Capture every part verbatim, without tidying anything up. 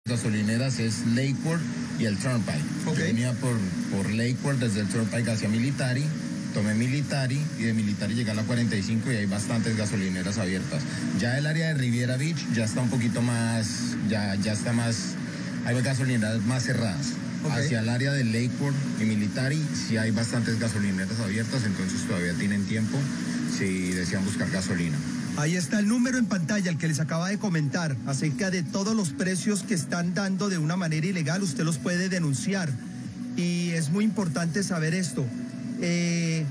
gasolineras es Lakewood y el Turnpike. Okay. Yo venía por, por Lakewood desde el Turnpike hacia Military, tomé Military y de Military llegué a la cuarenta y cinco y hay bastantes gasolineras abiertas. Ya el área de Riviera Beach ya está un poquito más, ya, ya está más, hay gasolineras más cerradas. Okay. Hacia el área de Lakewood y Military sí hay bastantes gasolineras abiertas, entonces todavía tienen tiempo si desean buscar gasolina. Ahí está el número en pantalla, el que les acaba de comentar, acerca de todos los precios que están dando de una manera ilegal. Usted los puede denunciar. Y es muy importante saber esto. Eh,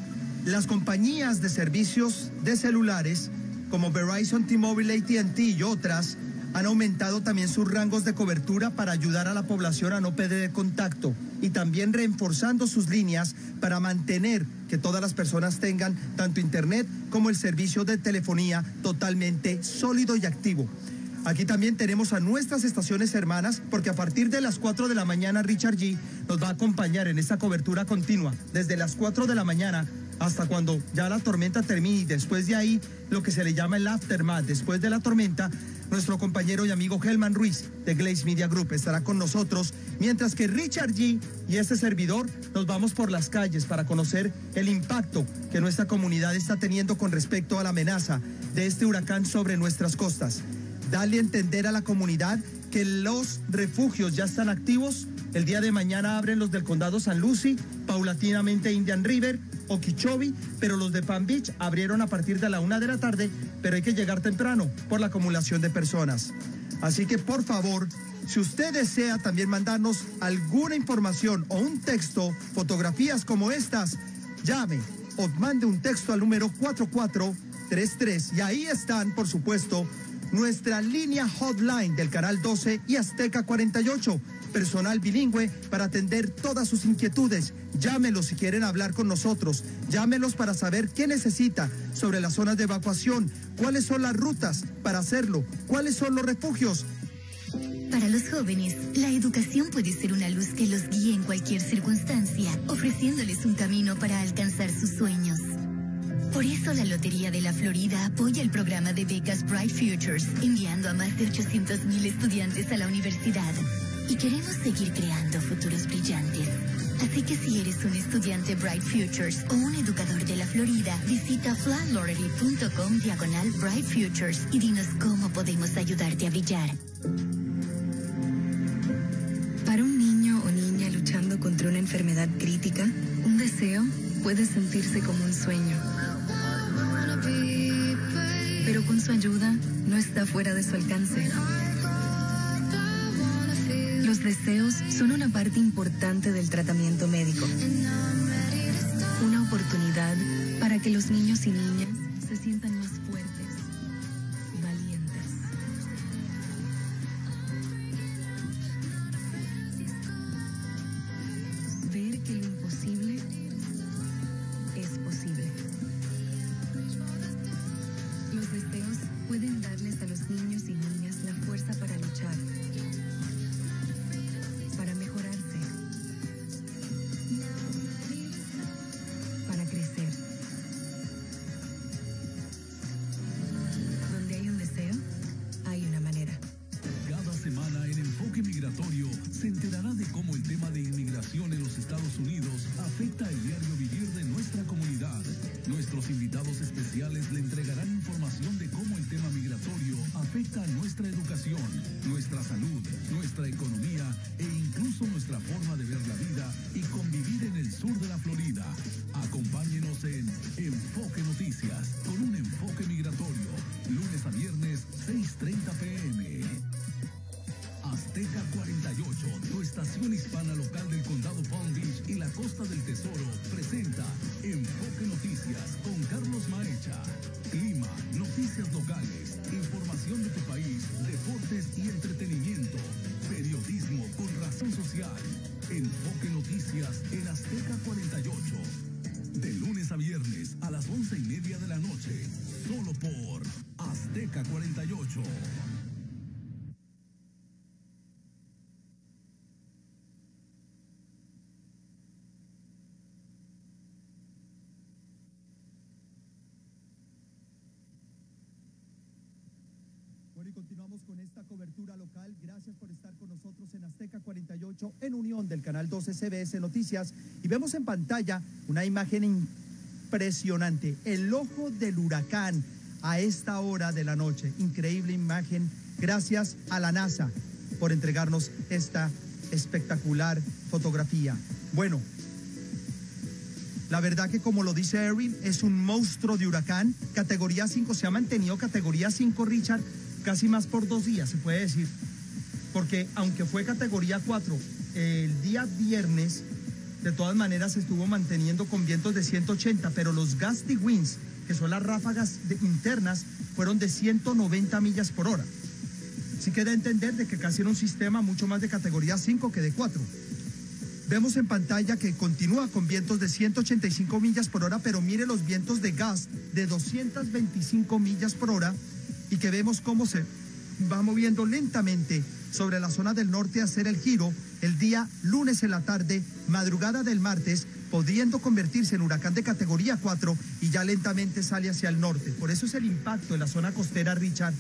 las compañías de servicios de celulares, como Verizon, T-Mobile, A T and T y otras, han aumentado también sus rangos de cobertura para ayudar a la población a no perder contacto y también reforzando sus líneas para mantener que todas las personas tengan tanto internet como el servicio de telefonía totalmente sólido y activo. Aquí también tenemos a nuestras estaciones hermanas, porque a partir de las cuatro de la mañana Richard G nos va a acompañar en esta cobertura continua, desde las cuatro de la mañana hasta cuando ya la tormenta termine, y después de ahí lo que se le llama el aftermath, después de la tormenta. Nuestro compañero y amigo Helman Ruiz de Glaze Media Group estará con nosotros, mientras que Richard G y este servidor nos vamos por las calles para conocer el impacto que nuestra comunidad está teniendo con respecto a la amenaza de este huracán sobre nuestras costas. Dale a entender a la comunidad que los refugios ya están activos. El día de mañana abren los del condado San Lucie, paulatinamente Indian River, Okeechobee, pero los de Palm Beach abrieron a partir de la una de la tarde, pero hay que llegar temprano por la acumulación de personas. Así que por favor, si usted desea también mandarnos alguna información o un texto, fotografías como estas, llame o mande un texto al número cuatro cuatro tres tres y ahí están, por supuesto, nuestra línea hotline del Canal doce y Azteca cuarenta y ocho. Personal bilingüe para atender todas sus inquietudes. Llámelos si quieren hablar con nosotros. Llámelos para saber qué necesita sobre las zonas de evacuación, cuáles son las rutas para hacerlo, cuáles son los refugios. Para los jóvenes, la educación puede ser una luz que los guíe en cualquier circunstancia, ofreciéndoles un camino para alcanzar sus sueños. Por eso la Lotería de la Florida apoya el programa de becas Bright Futures, enviando a más de ochocientos mil estudiantes a la universidad. Y queremos seguir creando futuros brillantes. Así que si eres un estudiante Bright Futures o un educador de la Florida, visita flandlottery.com diagonal Bright Futures y dinos cómo podemos ayudarte a brillar. Para un niño o niña luchando contra una enfermedad crítica, un deseo puede sentirse como un sueño. Pero con su ayuda no está fuera de su alcance. Los deseos son una parte importante del tratamiento médico. Una oportunidad para que los niños y niñas se sientan más fuertes, valientes. Ver que lo imposible es posible. Los deseos pueden darles a los niños y niñas la fuerza para luchar, para mejorarse, para crecer. Donde hay un deseo, hay una manera. Cada semana en Enfoque Migratorio se enterará de cómo el tema de inmigración en los Estados Unidos afecta el diario vivir de nuestra comunidad. Nuestros invitados especiales le entregarán información de cómo el tema migratorio afecta a nuestra educación, nuestra salud, nuestra economía e incluso nuestra forma de ver la vida y convivir en el sur de la Florida. Acompáñenos en Enfoque Noticias con un enfoque migratorio, lunes a viernes, seis treinta p m Azteca cuarenta y ocho, tu estación hispana local del condado Palm Beach y la Costa del Tesoro, presenta Enfoque Noticias con Carlos Maecha. Clima, noticias locales, información de tu país, deportes y entretenimiento, periodismo con razón social. Enfoque Noticias en Azteca cuarenta y ocho. De lunes a viernes a las once y media de la noche, solo por Azteca cuarenta y ocho. Bueno, y continuamos con esta cobertura local. Gracias por estar con nosotros en Azteca cuarenta y ocho, en unión del canal doce C B S Noticias. Y vemos en pantalla una imagen impresionante, el ojo del huracán a esta hora de la noche. Increíble imagen. Gracias a la NASA por entregarnos esta espectacular fotografía. Bueno, la verdad que, como lo dice Erin, es un monstruo de huracán. Categoría cinco, se ha mantenido categoría cinco, Richard, casi más por dos días, se puede decir. Porque aunque fue categoría cuatro el día viernes, de todas maneras se estuvo manteniendo con vientos de ciento ochenta, pero los gusty winds, que son las ráfagas de, internas, fueron de ciento noventa millas por hora. Sí queda entender de que casi era un sistema mucho más de categoría cinco que de cuatro. Vemos en pantalla que continúa con vientos de ciento ochenta y cinco millas por hora, pero mire los vientos de gust de doscientas veinticinco millas por hora, y que vemos cómo se va moviendo lentamente sobre la zona del norte a hacer el giro el día lunes en la tarde, madrugada del martes, pudiendo convertirse en huracán de categoría cuatro y ya lentamente sale hacia el norte. Por eso es el impacto en la zona costera, Richard,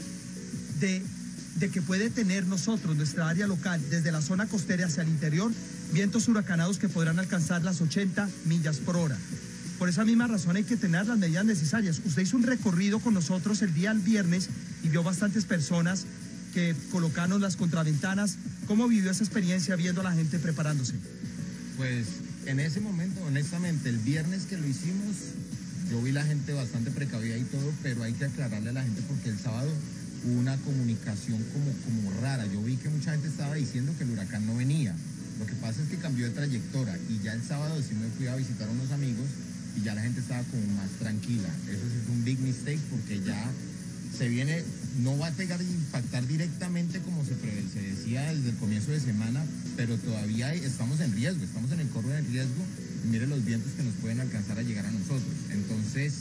de, de que puede tener nosotros, nuestra área local, desde la zona costera hacia el interior, vientos huracanados que podrán alcanzar las ochenta millas por hora. Por esa misma razón hay que tener las medidas necesarias. Usted hizo un recorrido con nosotros el día viernes y vio bastantes personas que colocaron las contraventanas. ¿Cómo vivió esa experiencia viendo a la gente preparándose? Pues en ese momento, honestamente, el viernes que lo hicimos, yo vi la gente bastante precavida y todo, pero hay que aclararle a la gente porque el sábado hubo una comunicación como, como rara. Yo vi que mucha gente estaba diciendo que el huracán no venía. Lo que pasa es que cambió de trayectoria y ya el sábado sí me fui a visitar a unos amigos y ya la gente estaba como más tranquila. Eso sí es un big mistake porque ya se viene, no va a pegar e impactar directamente como se, prevé, se decía desde el comienzo de semana, pero todavía hay, estamos en riesgo, estamos en el corro de riesgo y mire los vientos que nos pueden alcanzar a llegar a nosotros. Entonces,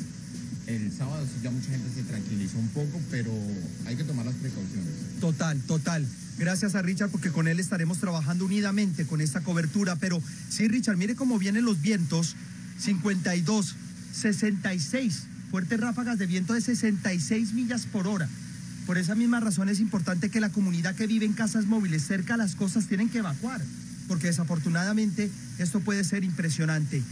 el sábado sí ya mucha gente se tranquilizó un poco, pero hay que tomar las precauciones. Total, total. Gracias a Richard porque con él estaremos trabajando unidamente con esta cobertura. Pero sí, Richard, mire cómo vienen los vientos, cincuenta y dos, sesenta y seis, fuertes ráfagas de viento de sesenta y seis millas por hora. Por esa misma razón es importante que la comunidad que vive en casas móviles cerca a las costas tienen que evacuar, porque desafortunadamente esto puede ser impresionante.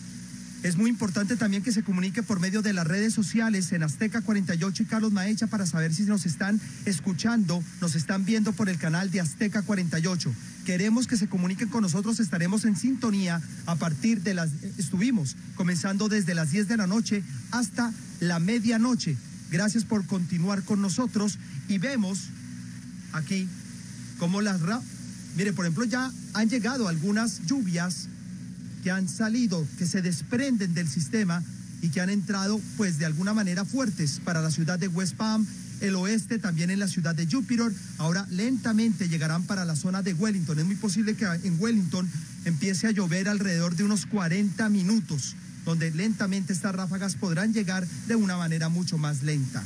Es muy importante también que se comunique por medio de las redes sociales en Azteca cuarenta y ocho y Carlos Maecha para saber si nos están escuchando, nos están viendo por el canal de Azteca cuarenta y ocho. Queremos que se comuniquen con nosotros, estaremos en sintonía a partir de las... Estuvimos comenzando desde las diez de la noche hasta la medianoche. Gracias por continuar con nosotros y vemos aquí cómo las... Mire, por ejemplo, ya han llegado algunas lluvias que han salido, que se desprenden del sistema y que han entrado pues de alguna manera fuertes para la ciudad de West Palm, el oeste, también en la ciudad de Jupiter. Ahora lentamente llegarán para la zona de Wellington. Es muy posible que en Wellington empiece a llover alrededor de unos cuarenta minutos, donde lentamente estas ráfagas podrán llegar de una manera mucho más lenta.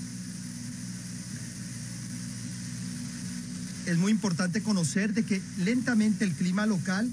Es muy importante conocer de que lentamente el clima local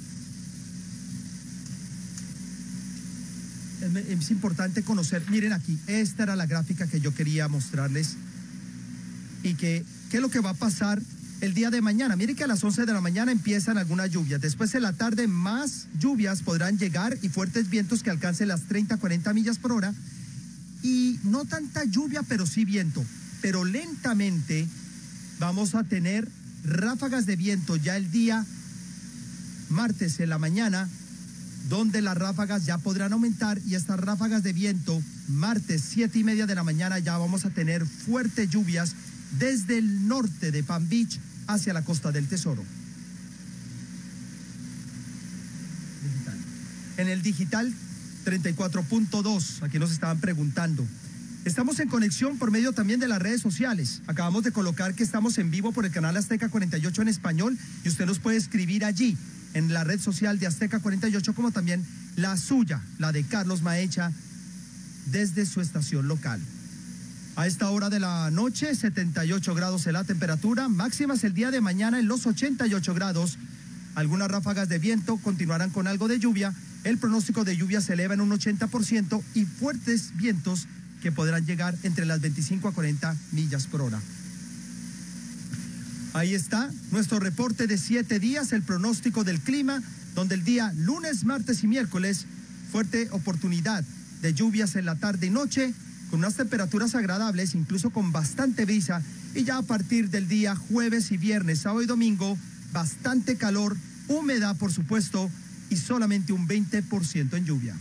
es importante conocer. Miren aquí, esta era la gráfica que yo quería mostrarles y que qué es lo que va a pasar el día de mañana. Miren que a las once de la mañana empiezan algunas lluvias, después en la tarde más lluvias podrán llegar y fuertes vientos que alcancen las treinta a cuarenta millas por hora y no tanta lluvia pero sí viento, pero lentamente vamos a tener ráfagas de viento ya el día martes en la mañana, donde las ráfagas ya podrán aumentar y estas ráfagas de viento, martes siete y media de la mañana ya vamos a tener fuertes lluvias desde el norte de Palm Beach hacia la Costa del Tesoro. Digital. En el digital treinta y cuatro punto dos, aquí nos estaban preguntando. Estamos en conexión por medio también de las redes sociales. Acabamos de colocar que estamos en vivo por el canal Azteca cuarenta y ocho en español y usted nos puede escribir allí en la red social de Azteca cuarenta y ocho, como también la suya, la de Carlos Maecha, desde su estación local. A esta hora de la noche, setenta y ocho grados en la temperatura, máximas el día de mañana en los ochenta y ocho grados. Algunas ráfagas de viento continuarán con algo de lluvia. El pronóstico de lluvia se eleva en un ochenta por ciento y fuertes vientos que podrán llegar entre las veinticinco a cuarenta millas por hora. Ahí está nuestro reporte de siete días, el pronóstico del clima, donde el día lunes, martes y miércoles, fuerte oportunidad de lluvias en la tarde y noche, con unas temperaturas agradables, incluso con bastante brisa, y ya a partir del día jueves y viernes, sábado y domingo, bastante calor, humedad por supuesto, y solamente un veinte por ciento en lluvia.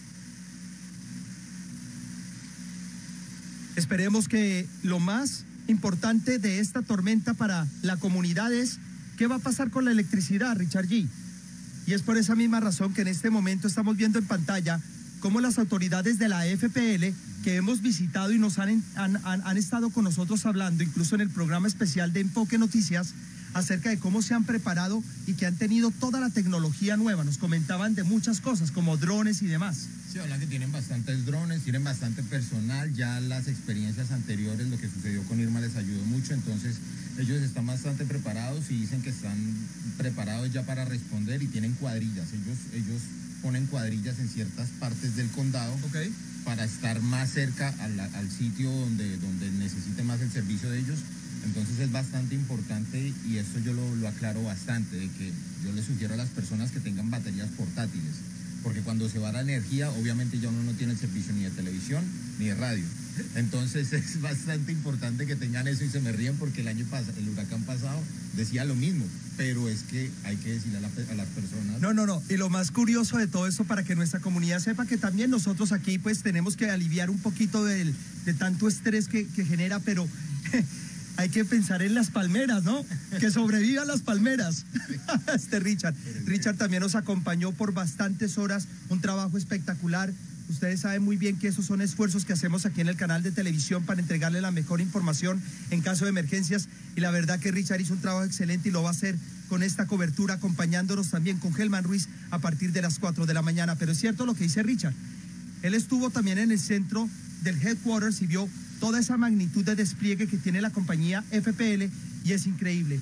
Esperemos que lo más importante de esta tormenta para la comunidad es qué va a pasar con la electricidad, Richard G. Y es por esa misma razón que en este momento estamos viendo en pantalla cómo las autoridades de la F P L que hemos visitado y nos han, han, han, han estado con nosotros hablando, incluso en el programa especial de Enfoque Noticias, acerca de cómo se han preparado y que han tenido toda la tecnología nueva. Nos comentaban de muchas cosas, como drones y demás. Sí, hablan que tienen bastantes drones, tienen bastante personal, ya las experiencias anteriores, lo que sucedió con Irma les ayudó mucho, entonces ellos están bastante preparados y dicen que están preparados ya para responder y tienen cuadrillas. Ellos, ellos ponen cuadrillas en ciertas partes del condado, okay, para estar más cerca al, al sitio donde, donde necesite más el servicio de ellos. Entonces es bastante importante y esto yo lo, lo aclaro bastante, de que yo les sugiero a las personas que tengan baterías portátiles, porque cuando se va la energía, obviamente ya uno no tiene el servicio ni de televisión ni de radio. Entonces es bastante importante que tengan eso y se me ríen porque el año pasado, el huracán pasado decía lo mismo, pero es que hay que decirle a, la, a las personas. No, no, no, y lo más curioso de todo esto para que nuestra comunidad sepa que también nosotros aquí pues tenemos que aliviar un poquito del, de tanto estrés que, que genera, pero hay que pensar en las palmeras, ¿no? Que sobrevivan las palmeras. Este Richard. Richard también nos acompañó por bastantes horas, un trabajo espectacular. Ustedes saben muy bien que esos son esfuerzos que hacemos aquí en el canal de televisión para entregarle la mejor información en caso de emergencias. Y la verdad que Richard hizo un trabajo excelente y lo va a hacer con esta cobertura, acompañándonos también con Helman Ruiz a partir de las cuatro de la mañana. Pero es cierto lo que dice Richard. Él estuvo también en el centro del headquarters y vio toda esa magnitud de despliegue que tiene la compañía F P L y es increíble.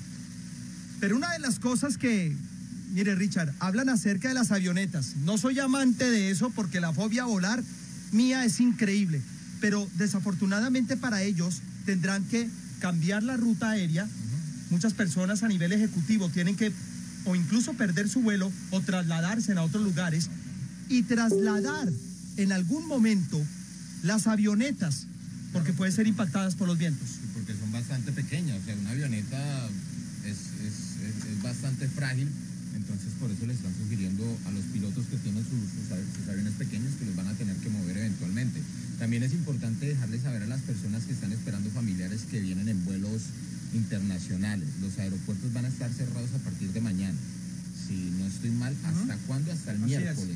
Pero una de las cosas que, mire Richard, hablan acerca de las avionetas. No soy amante de eso porque la fobia a volar mía es increíble, pero desafortunadamente para ellos tendrán que cambiar la ruta aérea. Muchas personas a nivel ejecutivo tienen que o incluso perder su vuelo o trasladarse a otros lugares y trasladar en algún momento las avionetas, porque pueden ser impactadas por los vientos. Sí, porque son bastante pequeñas, o sea, una avioneta es, es, es, es bastante frágil, entonces por eso les están sugiriendo a los pilotos que tienen sus, sus, sus aviones pequeños que los van a tener que mover eventualmente. También es importante dejarles saber a las personas que están esperando familiares que vienen en vuelos internacionales. Los aeropuertos van a estar cerrados a partir de mañana. Si no estoy mal, ¿hasta uh-huh. cuándo? Hasta el Así miércoles.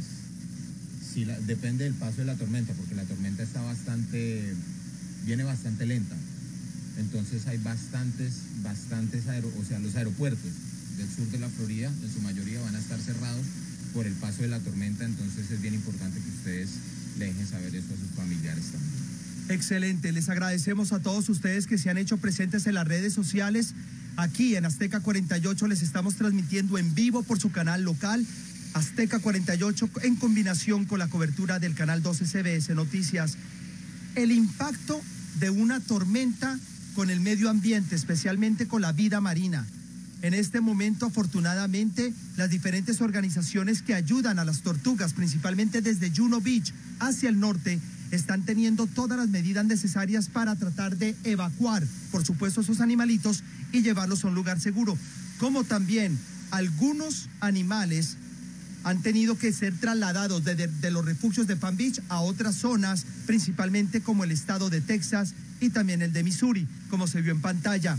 Si la, depende del paso de la tormenta, porque la tormenta está bastante... viene bastante lenta, entonces hay bastantes, bastantes, aero, o sea, los aeropuertos del sur de la Florida, en su mayoría van a estar cerrados por el paso de la tormenta, entonces es bien importante que ustedes le dejen saber esto a sus familiares también. Excelente, les agradecemos a todos ustedes que se han hecho presentes en las redes sociales. Aquí en Azteca cuarenta y ocho les estamos transmitiendo en vivo por su canal local, Azteca cuarenta y ocho, en combinación con la cobertura del canal doce C B S Noticias. El impacto de una tormenta con el medio ambiente, especialmente con la vida marina. En este momento, afortunadamente, las diferentes organizaciones que ayudan a las tortugas, principalmente desde Juno Beach hacia el norte, están teniendo todas las medidas necesarias para tratar de evacuar, por supuesto, esos animalitos y llevarlos a un lugar seguro. Como también algunos animales han tenido que ser trasladados de, de, de los refugios de Palm Beach a otras zonas, principalmente como el estado de Texas y también el de Missouri, como se vio en pantalla.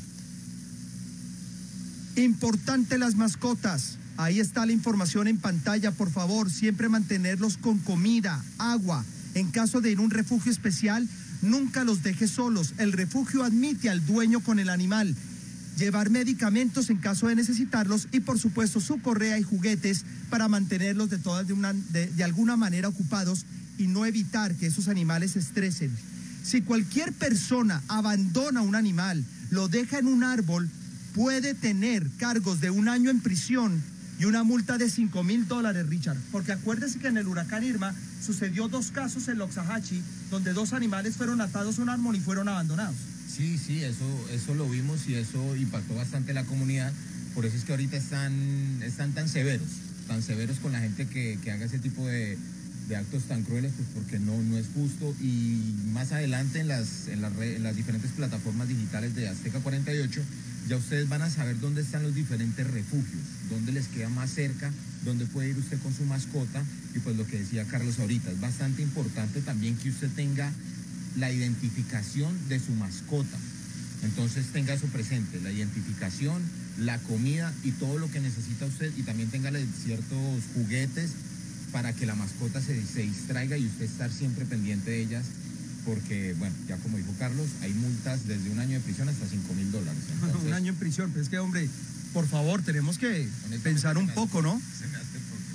Importante las mascotas. Ahí está la información en pantalla, por favor, siempre mantenerlos con comida, agua. En caso de ir a un refugio especial, nunca los deje solos. El refugio admite al dueño con el animal. Llevar medicamentos en caso de necesitarlos y por supuesto su correa y juguetes para mantenerlos de todas de, una, de, de alguna manera ocupados y no evitar que esos animales se estresen. Si cualquier persona abandona un animal, lo deja en un árbol, puede tener cargos de un año en prisión y una multa de cinco mil dólares, Richard. Porque acuérdese que en el huracán Irma sucedió dos casos en Loxahatchee donde dos animales fueron atados a un árbol y fueron abandonados. Sí, sí, eso, eso lo vimos y eso impactó bastante la comunidad. Por eso es que ahorita están, están tan severos, tan severos con la gente que, que haga ese tipo de, de actos tan crueles, pues porque no, no es justo. Y más adelante en las, en las, red, en las diferentes plataformas digitales de Azteca cuarenta y ocho, ya ustedes van a saber dónde están los diferentes refugios, dónde les queda más cerca, dónde puede ir usted con su mascota. Y pues lo que decía Carlos ahorita, es bastante importante también que usted tenga la identificación de su mascota. Entonces tenga eso presente, la identificación, la comida y todo lo que necesita usted, y también tenga ciertos juguetes para que la mascota se, se distraiga y usted estar siempre pendiente de ellas, porque, bueno, ya como dijo Carlos, hay multas desde un año de prisión hasta cinco mil dólares. Entonces, un año en prisión, pero es que, hombre, por favor, tenemos que pensar un poco, ¿no? Se me hace poco.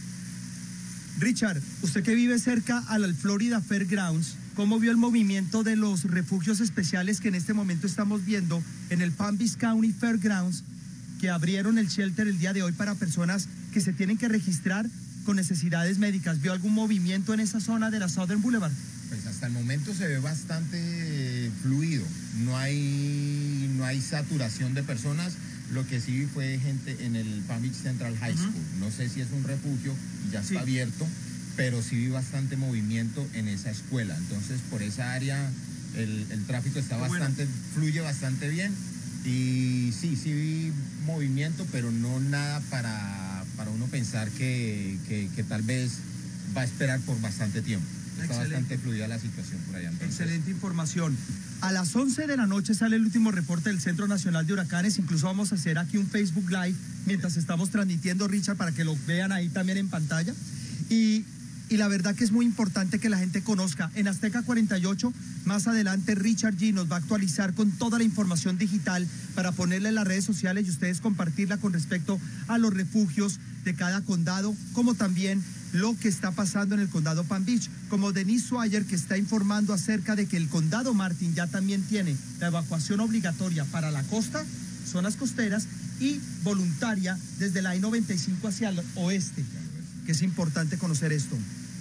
Richard, usted que vive cerca al Florida Fairgrounds, ¿cómo vio el movimiento de los refugios especiales que en este momento estamos viendo en el Palm Beach County Fairgrounds, que abrieron el shelter el día de hoy para personas que se tienen que registrar con necesidades médicas? ¿Vio algún movimiento en esa zona de la Southern Boulevard? Pues hasta el momento se ve bastante fluido, no hay, no hay saturación de personas. Lo que sí vi fue gente en el Palm Beach Central High School. Uh-huh. No sé si es un refugio y ya está sí. abierto, pero sí vi bastante movimiento en esa escuela. Entonces, por esa área el, el tráfico está Qué bastante, bueno. fluye bastante bien. Y sí, sí vi movimiento, pero no nada para, para uno pensar que, que, que tal vez va a esperar por bastante tiempo. Está Excelente. bastante fluida la situación por allá. Entonces. Excelente información. A las once de la noche sale el último reporte del Centro Nacional de Huracanes. Incluso vamos a hacer aquí un Facebook Live mientras estamos transmitiendo, Richard, para que lo vean ahí también en pantalla. Y, y la verdad que es muy importante que la gente conozca. En Azteca cuarenta y ocho, más adelante, Richard G. nos va a actualizar con toda la información digital para ponerla en las redes sociales y ustedes compartirla con respecto a los refugios de cada condado, como también lo que está pasando en el condado Palm Beach, como Denise Swire, que está informando acerca de que el condado Martin ya también tiene la evacuación obligatoria para la costa, zonas costeras, y voluntaria desde la I noventa y cinco hacia el oeste, que es importante conocer esto.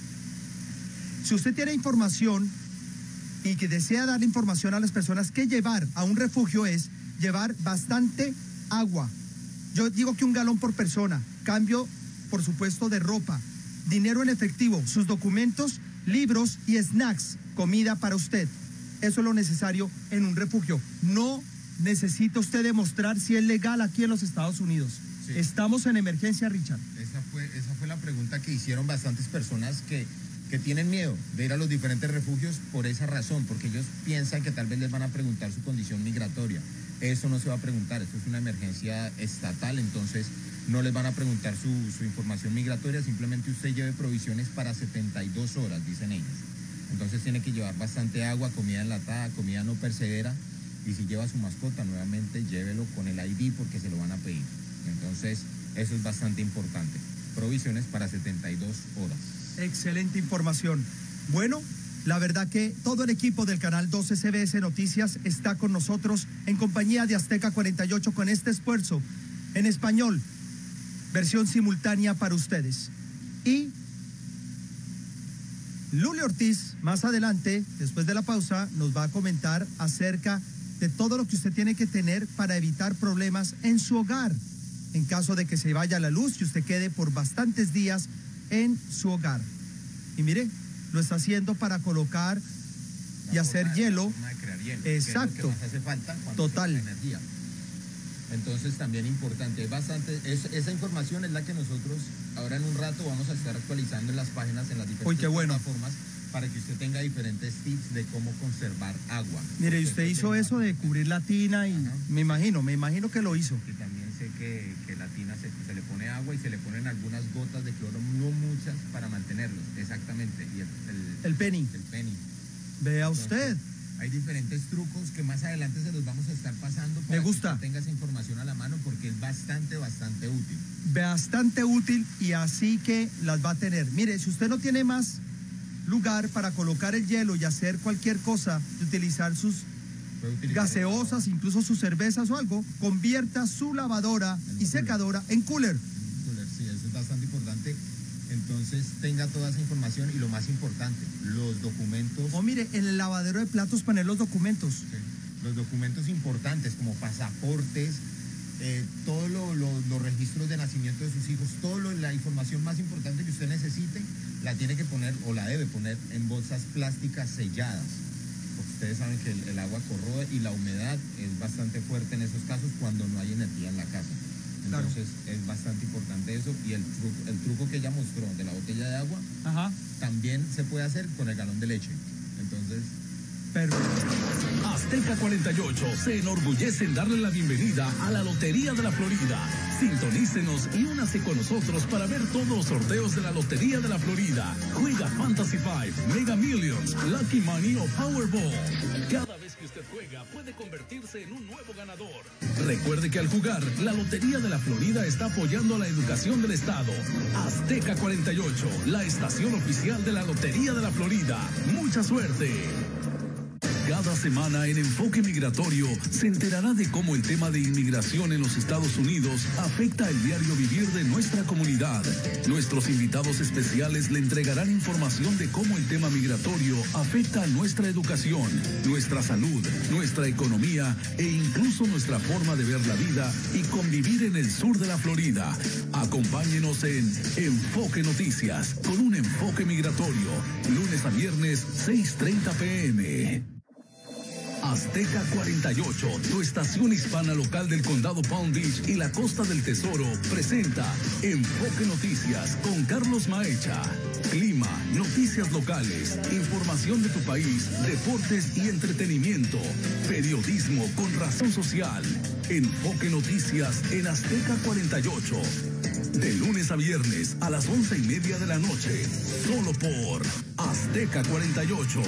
Si usted tiene información y que desea darle información a las personas, que llevar a un refugio es llevar bastante agua. Yo digo que un galón por persona, cambio, por supuesto, de ropa, dinero en efectivo, sus documentos, libros y snacks, comida para usted. Eso es lo necesario en un refugio. No necesita usted demostrar si es legal aquí en los Estados Unidos. Sí. Estamos en emergencia, Richard. Esa fue, esa fue la pregunta que hicieron bastantes personas que, que tienen miedo de ir a los diferentes refugios por esa razón, porque ellos piensan que tal vez les van a preguntar su condición migratoria. Eso no se va a preguntar, esto es una emergencia estatal, entonces no les van a preguntar su, su información migratoria, simplemente usted lleve provisiones para setenta y dos horas, dicen ellos. Entonces tiene que llevar bastante agua, comida enlatada, comida no perecedera, y si lleva su mascota, nuevamente llévelo con el I D porque se lo van a pedir. Entonces eso es bastante importante, provisiones para setenta y dos horas. Excelente información. Bueno, la verdad que todo el equipo del canal doce C B S Noticias está con nosotros en compañía de Azteca cuarenta y ocho con este esfuerzo en español, versión simultánea para ustedes. Y Luli Ortiz, más adelante, después de la pausa, nos va a comentar acerca de todo lo que usted tiene que tener para evitar problemas en su hogar, en caso de que se vaya la luz y usted quede por bastantes días en su hogar. Y mire, lo está haciendo para colocar y la hacer forma, hielo. La forma de crear hielo. Exacto. Que es lo que más hace falta cuando Total. se necesita energía. Entonces también importante, es bastante, es, esa información es la que nosotros ahora en un rato vamos a estar actualizando en las páginas, en las diferentes Uy, qué bueno. plataformas, para que usted tenga diferentes tips de cómo conservar agua. Mire, y usted hizo eso de cubrir la tina y Ajá. me imagino, me imagino que lo hizo. Y también sé que, que la tina se, se le pone agua y se le ponen algunas gotas de cloro, no muchas, para mantenerlos, exactamente. Y el, el, el penny. El penny. Vea Entonces, usted. hay diferentes trucos que más adelante se los vamos a estar pasando para Me gusta. que usted tenga esa información a la mano porque es bastante, bastante útil. Bastante útil y así que las va a tener. Mire, si usted no tiene más lugar para colocar el hielo y hacer cualquier cosa, de utilizar sus gaseosas, incluso sus cervezas o algo, convierta su lavadora y secadora en cooler. Cooler, sí, eso es bastante importante. Entonces tenga toda esa información y lo más importante, los documentos. O mire, en el lavadero de platos poner los documentos. Sí. los documentos importantes como pasaportes, eh, todos lo, lo, los registros de nacimiento de sus hijos, toda la información más importante que usted necesite, la tiene que poner o la debe poner en bolsas plásticas selladas. Porque ustedes saben que el, el agua corroe y la humedad es bastante fuerte en esos casos cuando no hay energía en la casa. Entonces claro, es bastante importante eso. Y el truco, el truco que ella mostró de la botella de agua, ajá, también se puede hacer con el galón de leche. Entonces... Perfecto. Azteca cuarenta y ocho se enorgullece en darle la bienvenida a la Lotería de la Florida. Sintonícenos y únase con nosotros para ver todos los sorteos de la Lotería de la Florida. Juega Fantasy cinco, Mega Millions, Lucky Money o Powerball. Cada vez que usted juega puede convertirse en un nuevo ganador. Recuerde que al jugar, la Lotería de la Florida está apoyando a la educación del Estado. Azteca cuarenta y ocho, la estación oficial de la Lotería de la Florida. ¡Mucha suerte! Cada semana en Enfoque Migratorio se enterará de cómo el tema de inmigración en los Estados Unidos afecta el diario vivir de nuestra comunidad. Nuestros invitados especiales le entregarán información de cómo el tema migratorio afecta a nuestra educación, nuestra salud, nuestra economía e incluso nuestra forma de ver la vida y convivir en el sur de la Florida. Acompáñenos en Enfoque Noticias con un enfoque migratorio, lunes a viernes, seis treinta p m Azteca cuarenta y ocho, tu estación hispana local del condado Palm Beach y la Costa del Tesoro, presenta Enfoque Noticias con Carlos Maecha. Clima, noticias locales, información de tu país, deportes y entretenimiento, periodismo con razón social. Enfoque Noticias en Azteca cuarenta y ocho. De lunes a viernes a las once y media de la noche, solo por Azteca cuarenta y ocho.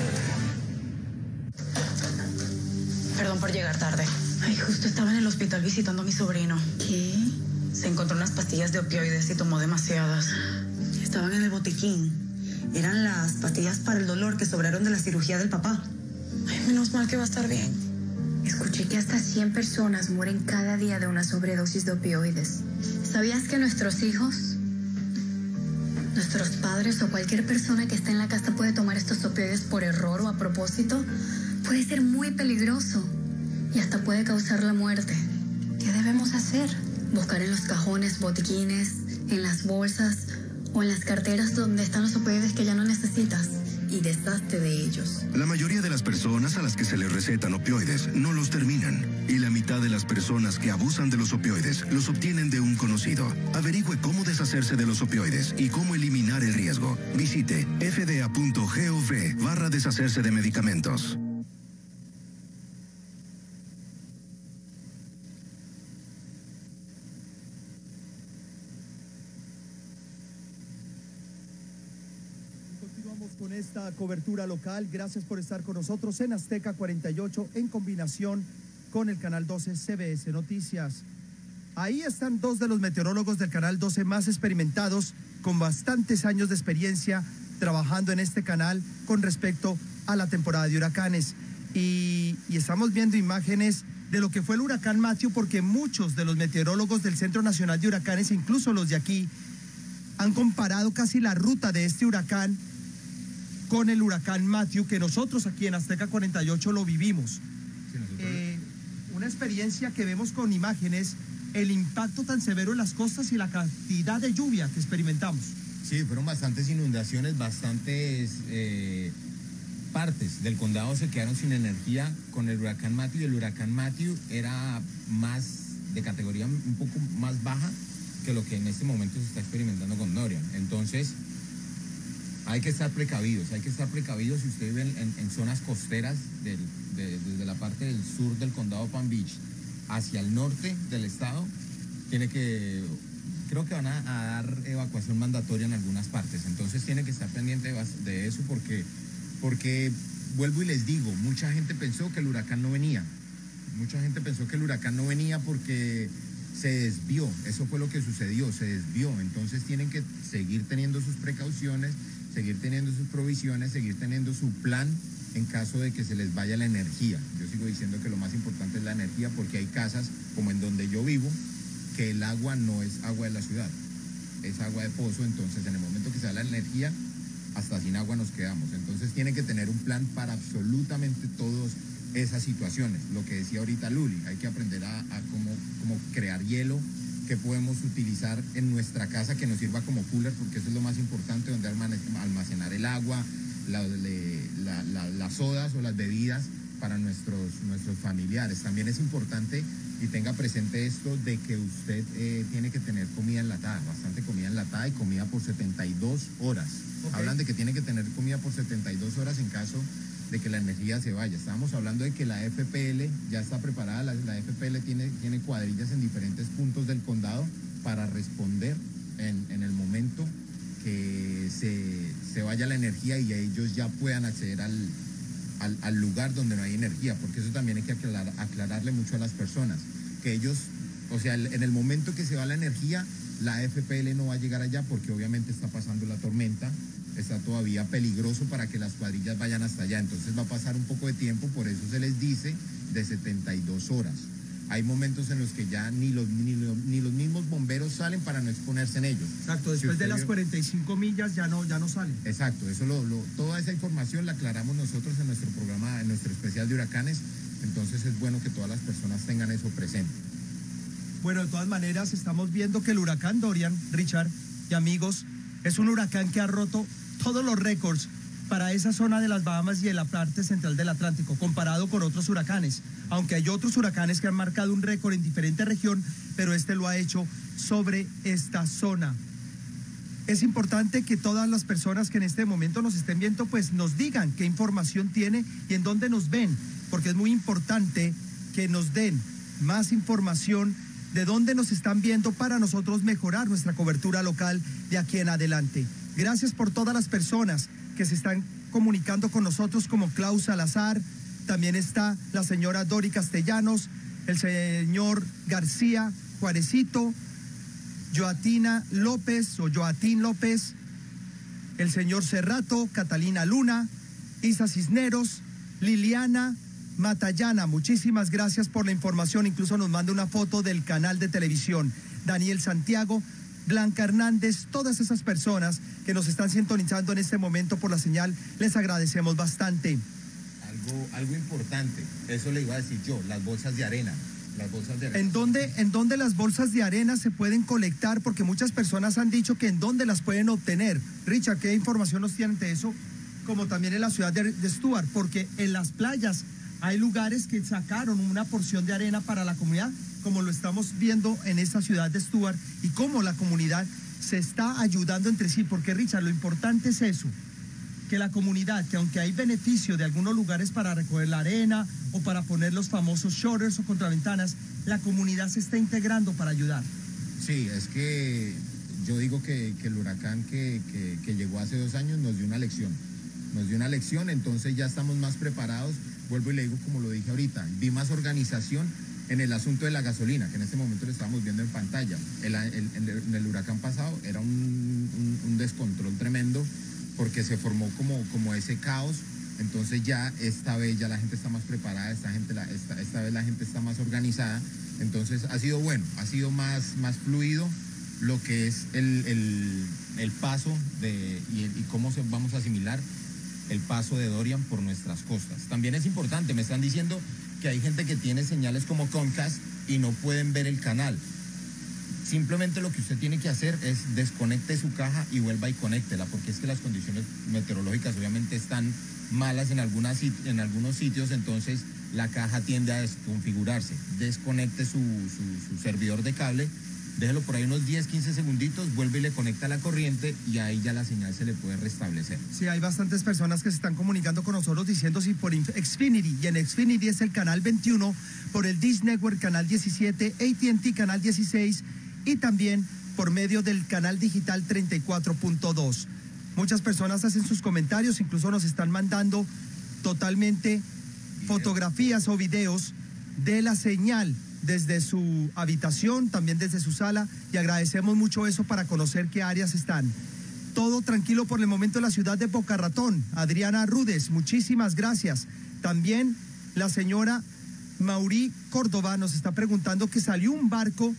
Perdón por llegar tarde. Ay, justo estaba en el hospital visitando a mi sobrino. ¿Qué? Se encontró unas pastillas de opioides y tomó demasiadas. Estaban en el botiquín. Eran las pastillas para el dolor que sobraron de la cirugía del papá. Ay, menos mal que va a estar bien. Escuché que hasta cien personas mueren cada día de una sobredosis de opioides. ¿Sabías que nuestros hijos, nuestros padres o cualquier persona que esté en la casa puede tomar estos opioides por error o a propósito? Puede ser muy peligroso y hasta puede causar la muerte. ¿Qué debemos hacer? Buscar en los cajones, botiquines, en las bolsas o en las carteras donde están los opioides que ya no necesitas y deshazte de ellos. La mayoría de las personas a las que se les recetan opioides no los terminan. Y la mitad de las personas que abusan de los opioides los obtienen de un conocido. Averigüe cómo deshacerse de los opioides y cómo eliminar el riesgo. Visite f d a punto gov barra deshacerse de medicamentos. Con esta cobertura local, gracias por estar con nosotros en Azteca cuarenta y ocho en combinación con el canal doce C B S Noticias. Ahí están dos de los meteorólogos del canal doce más experimentados, con bastantes años de experiencia trabajando en este canal con respecto a la temporada de huracanes. Y, y estamos viendo imágenes de lo que fue el huracán Matthew, porque muchos de los meteorólogos del Centro Nacional de Huracanes, incluso los de aquí, han comparado casi la ruta de este huracán con el huracán Matthew, que nosotros aquí en Azteca cuarenta y ocho lo vivimos. Sí, eh, una experiencia que vemos con imágenes, el impacto tan severo en las costas y la cantidad de lluvia que experimentamos. Sí, fueron bastantes inundaciones, bastantes eh, partes del condado se quedaron sin energía con el huracán Matthew. Y el huracán Matthew era más de categoría un poco más baja que lo que en este momento se está experimentando con Dorian. Entonces, hay que estar precavidos, hay que estar precavidos si usted vive en, en zonas costeras del, de, desde la parte del sur del condado Palm Beach hacia el norte del estado. Tiene que, creo que van a, a dar evacuación mandatoria en algunas partes, entonces tiene que estar pendiente de, de eso porque, porque, vuelvo y les digo, mucha gente pensó que el huracán no venía, mucha gente pensó que el huracán no venía porque se desvió, eso fue lo que sucedió, se desvió, entonces tienen que seguir teniendo sus precauciones, seguir teniendo sus provisiones, seguir teniendo su plan en caso de que se les vaya la energía. Yo sigo diciendo que lo más importante es la energía, porque hay casas, como en donde yo vivo, que el agua no es agua de la ciudad, es agua de pozo, entonces en el momento que se da la energía, hasta sin agua nos quedamos. Entonces tienen que tener un plan para absolutamente todos, esas situaciones. Lo que decía ahorita Luli, hay que aprender a, a cómo, cómo crear hielo, que podemos utilizar en nuestra casa que nos sirva como cooler, porque eso es lo más importante, donde almacenar el agua, la, la, la, las sodas o las bebidas para nuestros, nuestros familiares. También es importante, y tenga presente esto, de que usted eh, tiene que tener comida enlatada, bastante comida enlatada y comida por setenta y dos horas. Okay. Hablan de que tiene que tener comida por setenta y dos horas en caso de que la energía se vaya. Estábamos hablando de que la F P L ya está preparada, la, la F P L tiene, tiene cuadrillas en diferentes puntos del condado para responder en, en el momento que se, se vaya la energía y ellos ya puedan acceder al, al, al lugar donde no hay energía, porque eso también hay que aclarar, aclararle mucho a las personas, que ellos, o sea, en el momento que se va la energía, la F P L no va a llegar allá porque obviamente está pasando la tormenta, está todavía peligroso para que las cuadrillas vayan hasta allá, entonces va a pasar un poco de tiempo, por eso se les dice de setenta y dos horas. Hay momentos en los que ya ni los, ni, los, ni los mismos bomberos salen para no exponerse en ellos. Exacto, después si de las vio... cuarenta y cinco millas ya no, ya no salen. Exacto, eso lo, lo, toda esa información la aclaramos nosotros en nuestro programa, en nuestro especial de huracanes, entonces es bueno que todas las personas tengan eso presente. Bueno, de todas maneras estamos viendo que el huracán Dorian, Richard y amigos, es un huracán que ha roto todos los récords para esa zona de las Bahamas y de la parte central del Atlántico, comparado con otros huracanes. Aunque hay otros huracanes que han marcado un récord en diferente región, pero este lo ha hecho sobre esta zona. Es importante que todas las personas que en este momento nos estén viendo, pues nos digan qué información tiene y en dónde nos ven, porque es muy importante que nos den más información de dónde nos están viendo para nosotros mejorar nuestra cobertura local de aquí en adelante. Gracias por todas las personas que se están comunicando con nosotros, como Klaus Salazar, también está la señora Dori Castellanos, el señor García Juarecito, Joatina López o Joatín López, el señor Cerrato, Catalina Luna, Isa Cisneros, Liliana Matallana, muchísimas gracias por la información, incluso nos manda una foto del canal de televisión. Daniel Santiago, Blanca Hernández, todas esas personas que nos están sintonizando en este momento por la señal, les agradecemos bastante. Algo, algo importante, eso le iba a decir yo, las bolsas de arena. Las bolsas de arena. ¿En dónde, ¿En dónde las bolsas de arena se pueden colectar? Porque muchas personas han dicho que en dónde las pueden obtener. Richard, ¿qué información nos tienen de eso? Como también en la ciudad de, de Stuart, porque en las playas hay lugares que sacaron una porción de arena para la comunidad, como lo estamos viendo en esta ciudad de Stuart, y cómo la comunidad se está ayudando entre sí, porque Richard, lo importante es eso, que la comunidad, que aunque hay beneficio de algunos lugares para recoger la arena o para poner los famosos shutters o contraventanas, la comunidad se está integrando para ayudar. Sí, es que yo digo que, que el huracán que, que, que llegó hace dos años nos dio una lección, nos dio una lección, entonces ya estamos más preparados. Vuelvo y le digo, como lo dije ahorita, vi más organización en el asunto de la gasolina, que en este momento lo estábamos viendo en pantalla. El, el, el, en el huracán pasado era un, un, un descontrol tremendo, porque se formó como, como ese caos. Entonces ya esta vez ya la gente está más preparada, esta, gente, la, esta, esta vez la gente está más organizada, entonces ha sido bueno, ha sido más, más fluido lo que es el, el, el paso de, y, el, y cómo se, vamos a asimilar el paso de Dorian por nuestras costas. También es importante, me están diciendo que hay gente que tiene señales como Comcast y no pueden ver el canal. Simplemente lo que usted tiene que hacer es desconecte su caja y vuelva y conéctela, porque es que las condiciones meteorológicas obviamente están malas en, algunas, en algunos sitios, entonces la caja tiende a desconfigurarse. Desconecte su, su, su servidor de cable, déjelo por ahí unos diez, quince segunditos, vuelve y le conecta la corriente y ahí ya la señal se le puede restablecer. Sí, hay bastantes personas que se están comunicando con nosotros diciendo si por Xfinity, y en Xfinity es el canal veintiuno, por el Dish Network canal diecisiete, A T and T canal dieciséis y también por medio del canal digital treinta y cuatro punto dos. Muchas personas hacen sus comentarios, incluso nos están mandando totalmente fotografías o videos de la señal desde su habitación, también desde su sala, y agradecemos mucho eso para conocer qué áreas están. Todo tranquilo por el momento en la ciudad de Boca Ratón. Adriana Rudes, muchísimas gracias. También la señora Maurí Córdoba nos está preguntando que salió un barco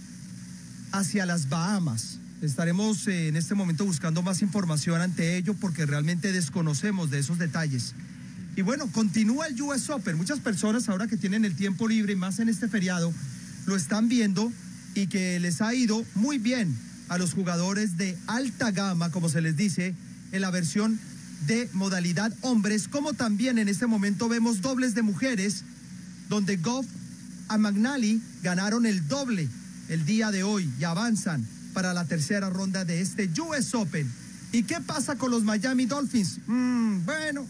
hacia las Bahamas. Estaremos eh, en este momento buscando más información ante ello porque realmente desconocemos de esos detalles. Y bueno, continúa el U S Open. Muchas personas ahora que tienen el tiempo libre, más en este feriado, lo están viendo y que les ha ido muy bien a los jugadores de alta gama, como se les dice, en la versión de modalidad hombres, como también en este momento vemos dobles de mujeres, donde Gauff y McNally ganaron el doble el día de hoy y avanzan para la tercera ronda de este U S Open. ¿Y qué pasa con los Miami Dolphins? Mm, bueno,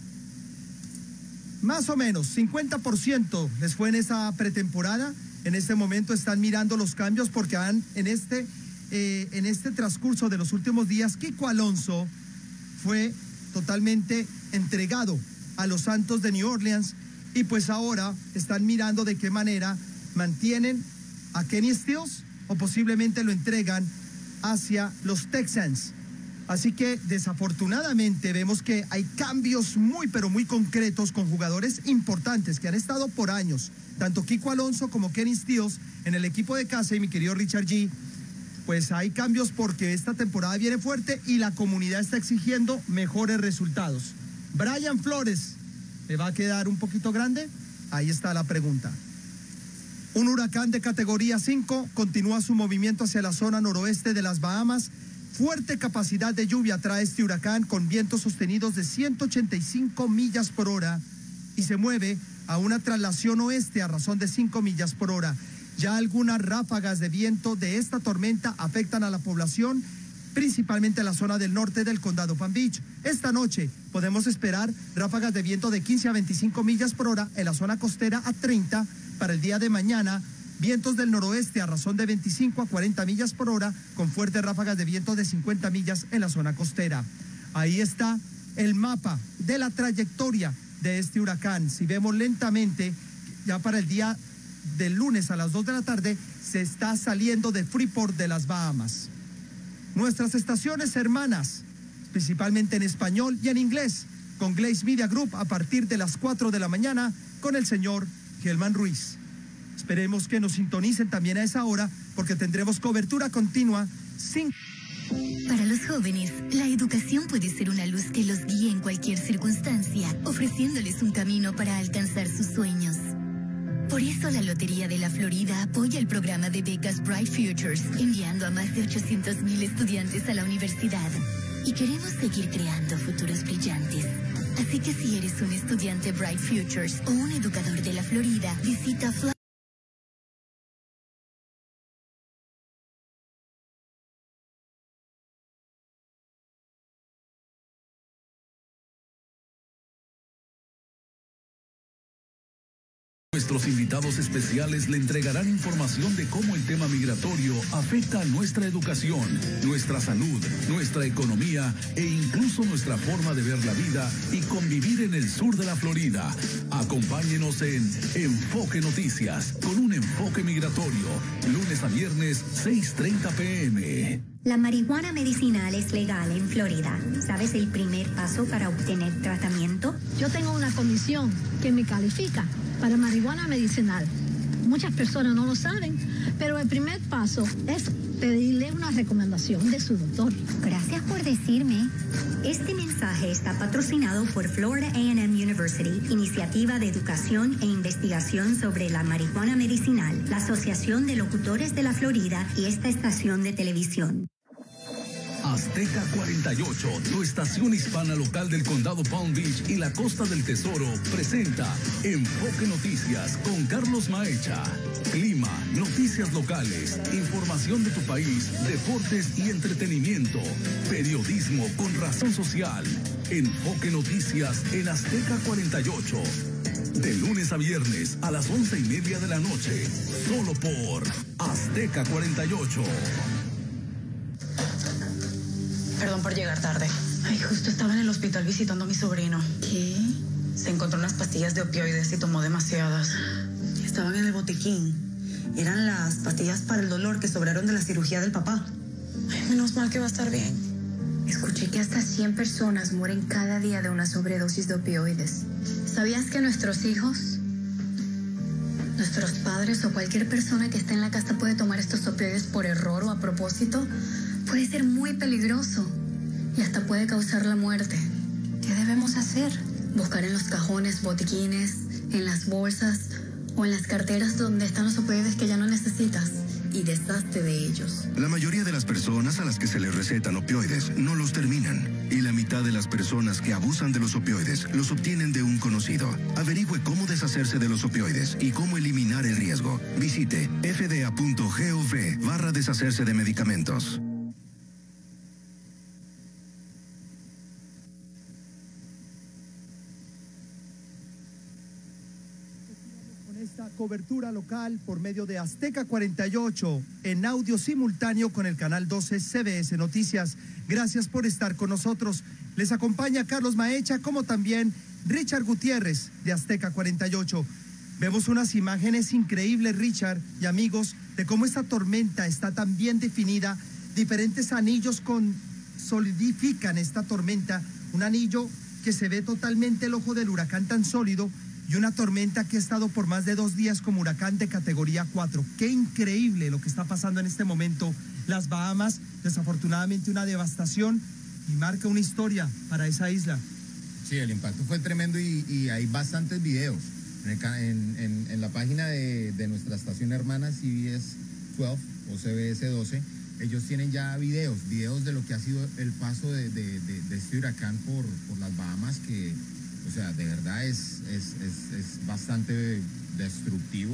más o menos, cincuenta por ciento les fue en esa pretemporada. En este momento están mirando los cambios porque han, en, este, eh, en este transcurso de los últimos días, Kiko Alonso fue totalmente entregado a los Santos de New Orleans y pues ahora están mirando de qué manera mantienen a Kenny Stills o posiblemente lo entregan hacia los Texans. Así que desafortunadamente vemos que hay cambios muy pero muy concretos con jugadores importantes que han estado por años, tanto Kiko Alonso como Kenny Stills en el equipo de casa y mi querido Richard G. Pues hay cambios porque esta temporada viene fuerte y la comunidad está exigiendo mejores resultados. Brian Flores, ¿le va a quedar un poquito grande? Ahí está la pregunta. Un huracán de categoría cinco continúa su movimiento hacia la zona noroeste de las Bahamas. Fuerte capacidad de lluvia trae este huracán con vientos sostenidos de ciento ochenta y cinco millas por hora y se mueve a una traslación oeste a razón de cinco millas por hora. Ya algunas ráfagas de viento de esta tormenta afectan a la población, principalmente en la zona del norte del condado Palm Beach. Esta noche podemos esperar ráfagas de viento de quince a veinticinco millas por hora en la zona costera a treinta. Para el día de mañana, vientos del noroeste a razón de veinticinco a cuarenta millas por hora, con fuertes ráfagas de viento de cincuenta millas en la zona costera. Ahí está el mapa de la trayectoria de este huracán. Si vemos lentamente, ya para el día del lunes a las dos de la tarde, se está saliendo de Freeport de las Bahamas. Nuestras estaciones hermanas, principalmente en español y en inglés, con Glaze Media Group a partir de las cuatro de la mañana con el señor Gelman Ruiz. Esperemos que nos sintonicen también a esa hora porque tendremos cobertura continua sin... Para los jóvenes, la educación puede ser una luz que los guíe en cualquier circunstancia, ofreciéndoles un camino para alcanzar sus sueños. Por eso la Lotería de la Florida apoya el programa de becas Bright Futures, enviando a más de ochocientos mil estudiantes a la universidad. Y queremos seguir creando futuros brillantes. Así que si eres un estudiante Bright Futures o un educador de la Florida, visita Fla Nuestros invitados especiales le entregarán información de cómo el tema migratorio afecta a nuestra educación, nuestra salud, nuestra economía e incluso nuestra forma de ver la vida y convivir en el sur de la Florida. Acompáñenos en Enfoque Noticias con un enfoque migratorio, lunes a viernes, seis treinta p m La marihuana medicinal es legal en Florida. ¿Sabes el primer paso para obtener tratamiento? Yo tengo una condición que me califica para marihuana medicinal. Muchas personas no lo saben, pero el primer paso es pedirle una recomendación de su doctor. Gracias por decirme. Este mensaje está patrocinado por Florida A and M University, Iniciativa de Educación e Investigación sobre la Marihuana Medicinal, la Asociación de Locutores de la Florida y esta estación de televisión. Azteca cuarenta y ocho, tu estación hispana local del condado Palm Beach y la Costa del Tesoro, presenta Enfoque Noticias con Carlos Maecha. Clima, noticias locales, información de tu país, deportes y entretenimiento, periodismo con razón social. Enfoque Noticias en Azteca cuarenta y ocho. De lunes a viernes a las once y media de la noche, solo por Azteca cuarenta y ocho. Perdón por llegar tarde. Ay, justo estaba en el hospital visitando a mi sobrino. ¿Qué? Se encontró unas pastillas de opioides y tomó demasiadas. Estaban en el botiquín. Eran las pastillas para el dolor que sobraron de la cirugía del papá. Ay, menos mal que va a estar bien. Escuché que hasta cien personas mueren cada día de una sobredosis de opioides. ¿Sabías que nuestros hijos, nuestros padres o cualquier persona que esté en la casa puede tomar estos opioides por error o a propósito? Puede ser muy peligroso y hasta puede causar la muerte. ¿Qué debemos hacer? buscar en los cajones, botiquines, en las bolsas o en las carteras donde están los opioides que ya no necesitas y deshazte de ellos. La mayoría de las personas a las que se les recetan opioides no los terminan. Y la mitad de las personas que abusan de los opioides los obtienen de un conocido. Averigüe cómo deshacerse de los opioides y cómo eliminar el riesgo. Visite f d a punto gov barra deshacerse de medicamentos. Esta cobertura local por medio de Azteca cuarenta y ocho en audio simultáneo con el canal doce C B S Noticias. Gracias por estar con nosotros. Les acompaña Carlos Maecha, como también Richard Gutiérrez de Azteca cuarenta y ocho. Vemos unas imágenes increíbles, Richard y amigos, de cómo esta tormenta está tan bien definida. Diferentes anillos con solidifican esta tormenta. Un anillo que se ve totalmente el ojo del huracán tan sólido, y una tormenta que ha estado por más de dos días como huracán de categoría cuatro. Qué increíble lo que está pasando en este momento. Las Bahamas, desafortunadamente una devastación, y marca una historia para esa isla. Sí, el impacto fue tremendo y, y hay bastantes videos. En, el, en, en, en la página de, de nuestra estación hermana C B S doce o C B S doce, ellos tienen ya videos, videos de lo que ha sido el paso de, de, de, de este huracán por, por las Bahamas, que... O sea, de verdad es, es, es, es bastante destructivo,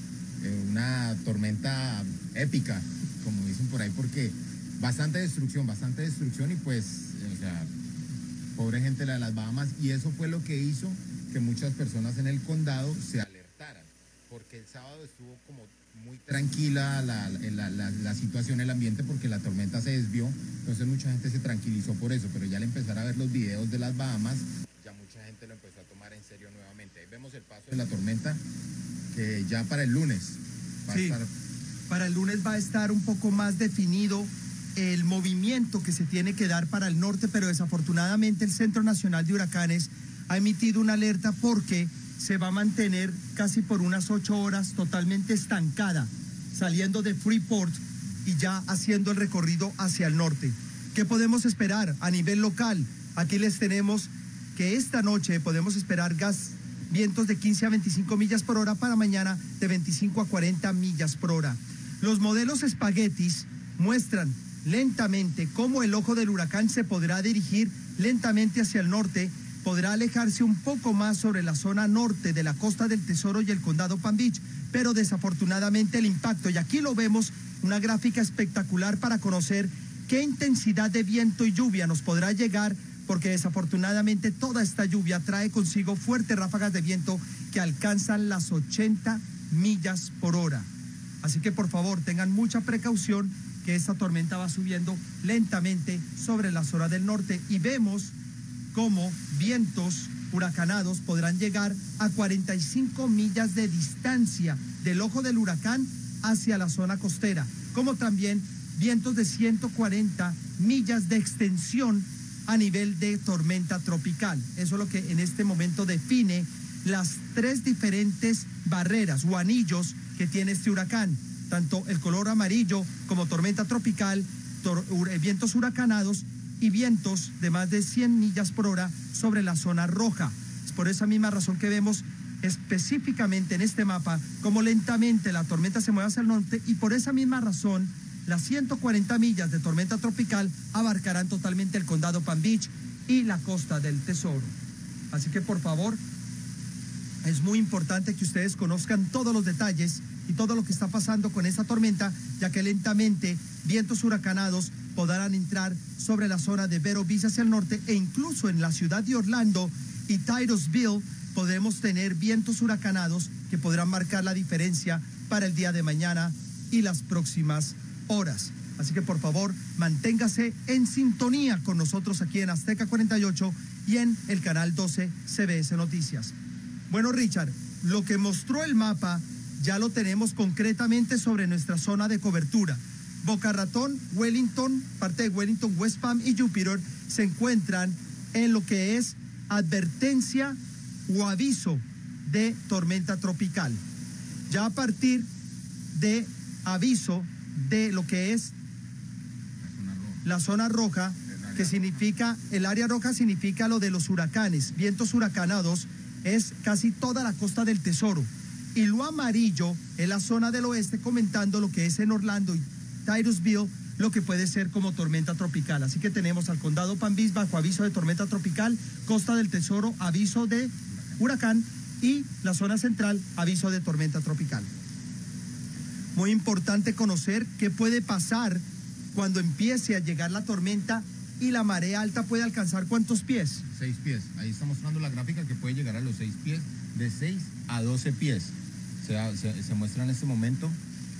eh, una tormenta épica, como dicen por ahí, porque bastante destrucción, bastante destrucción y pues, o sea, pobre gente la de las Bahamas, y eso fue lo que hizo que muchas personas en el condado se alertaran, porque el sábado estuvo como muy tranquila la, la, la, la situación, el ambiente, porque la tormenta se desvió, entonces mucha gente se tranquilizó por eso, pero ya al empezar a ver los videos de las Bahamas, mucha gente lo empezó a tomar en serio nuevamente. Ahí vemos el paso de la tormenta, que ya para el lunes va sí, a estar... para el lunes va a estar un poco más definido el movimiento que se tiene que dar para el norte, pero desafortunadamente el Centro Nacional de Huracanes ha emitido una alerta porque se va a mantener casi por unas ocho horas totalmente estancada, saliendo de Freeport y ya haciendo el recorrido hacia el norte. ¿Qué podemos esperar a nivel local? Aquí les tenemos que esta noche podemos esperar gas, vientos de quince a veinticinco millas por hora, para mañana de veinticinco a cuarenta millas por hora. Los modelos espaguetis muestran lentamente cómo el ojo del huracán se podrá dirigir lentamente hacia el norte, podrá alejarse un poco más sobre la zona norte de la Costa del Tesoro y el condado Palm Beach, pero desafortunadamente el impacto, y aquí lo vemos, una gráfica espectacular para conocer qué intensidad de viento y lluvia nos podrá llegar, porque desafortunadamente toda esta lluvia trae consigo fuertes ráfagas de viento que alcanzan las ochenta millas por hora. Así que por favor tengan mucha precaución, que esta tormenta va subiendo lentamente sobre la zona del norte, y vemos cómo vientos huracanados podrán llegar a cuarenta y cinco millas de distancia del ojo del huracán hacia la zona costera, como también vientos de ciento cuarenta millas de extensión a nivel de tormenta tropical. Eso es lo que en este momento define las tres diferentes barreras o anillos que tiene este huracán, tanto el color amarillo como tormenta tropical, tor vientos huracanados y vientos de más de cien millas por hora sobre la zona roja. Es por esa misma razón que vemos específicamente en este mapa cómo lentamente la tormenta se mueve hacia el norte, y por esa misma razón las ciento cuarenta millas de tormenta tropical abarcarán totalmente el condado Palm Beach y la Costa del Tesoro. Así que por favor, es muy importante que ustedes conozcan todos los detalles y todo lo que está pasando con esta tormenta, ya que lentamente vientos huracanados podrán entrar sobre la zona de Vero Beach hacia el norte, e incluso en la ciudad de Orlando y Titusville podemos tener vientos huracanados que podrán marcar la diferencia para el día de mañana y las próximas horas. Así que por favor, manténgase en sintonía con nosotros aquí en Azteca cuarenta y ocho y en el canal doce C B S Noticias. Bueno, Richard, lo que mostró el mapa ya lo tenemos concretamente sobre nuestra zona de cobertura. Boca Ratón, Wellington, parte de Wellington, West Palm y Jupiter se encuentran en lo que es advertencia o aviso de tormenta tropical. Ya a partir de aviso de lo que es la zona roja, que significa, el área roja significa lo de los huracanes, vientos huracanados, es casi toda la costa del Tesoro. Y lo amarillo es la zona del oeste, comentando lo que es en Orlando y Titusville, lo que puede ser como tormenta tropical. Así que tenemos al condado Palm Beach bajo aviso de tormenta tropical, costa del Tesoro aviso de huracán y la zona central aviso de tormenta tropical. Muy importante conocer qué puede pasar cuando empiece a llegar la tormenta y la marea alta puede alcanzar ¿cuántos pies? Seis pies. Ahí está mostrando la gráfica que puede llegar a los seis pies, de seis a doce pies. Se, se, se muestra en este momento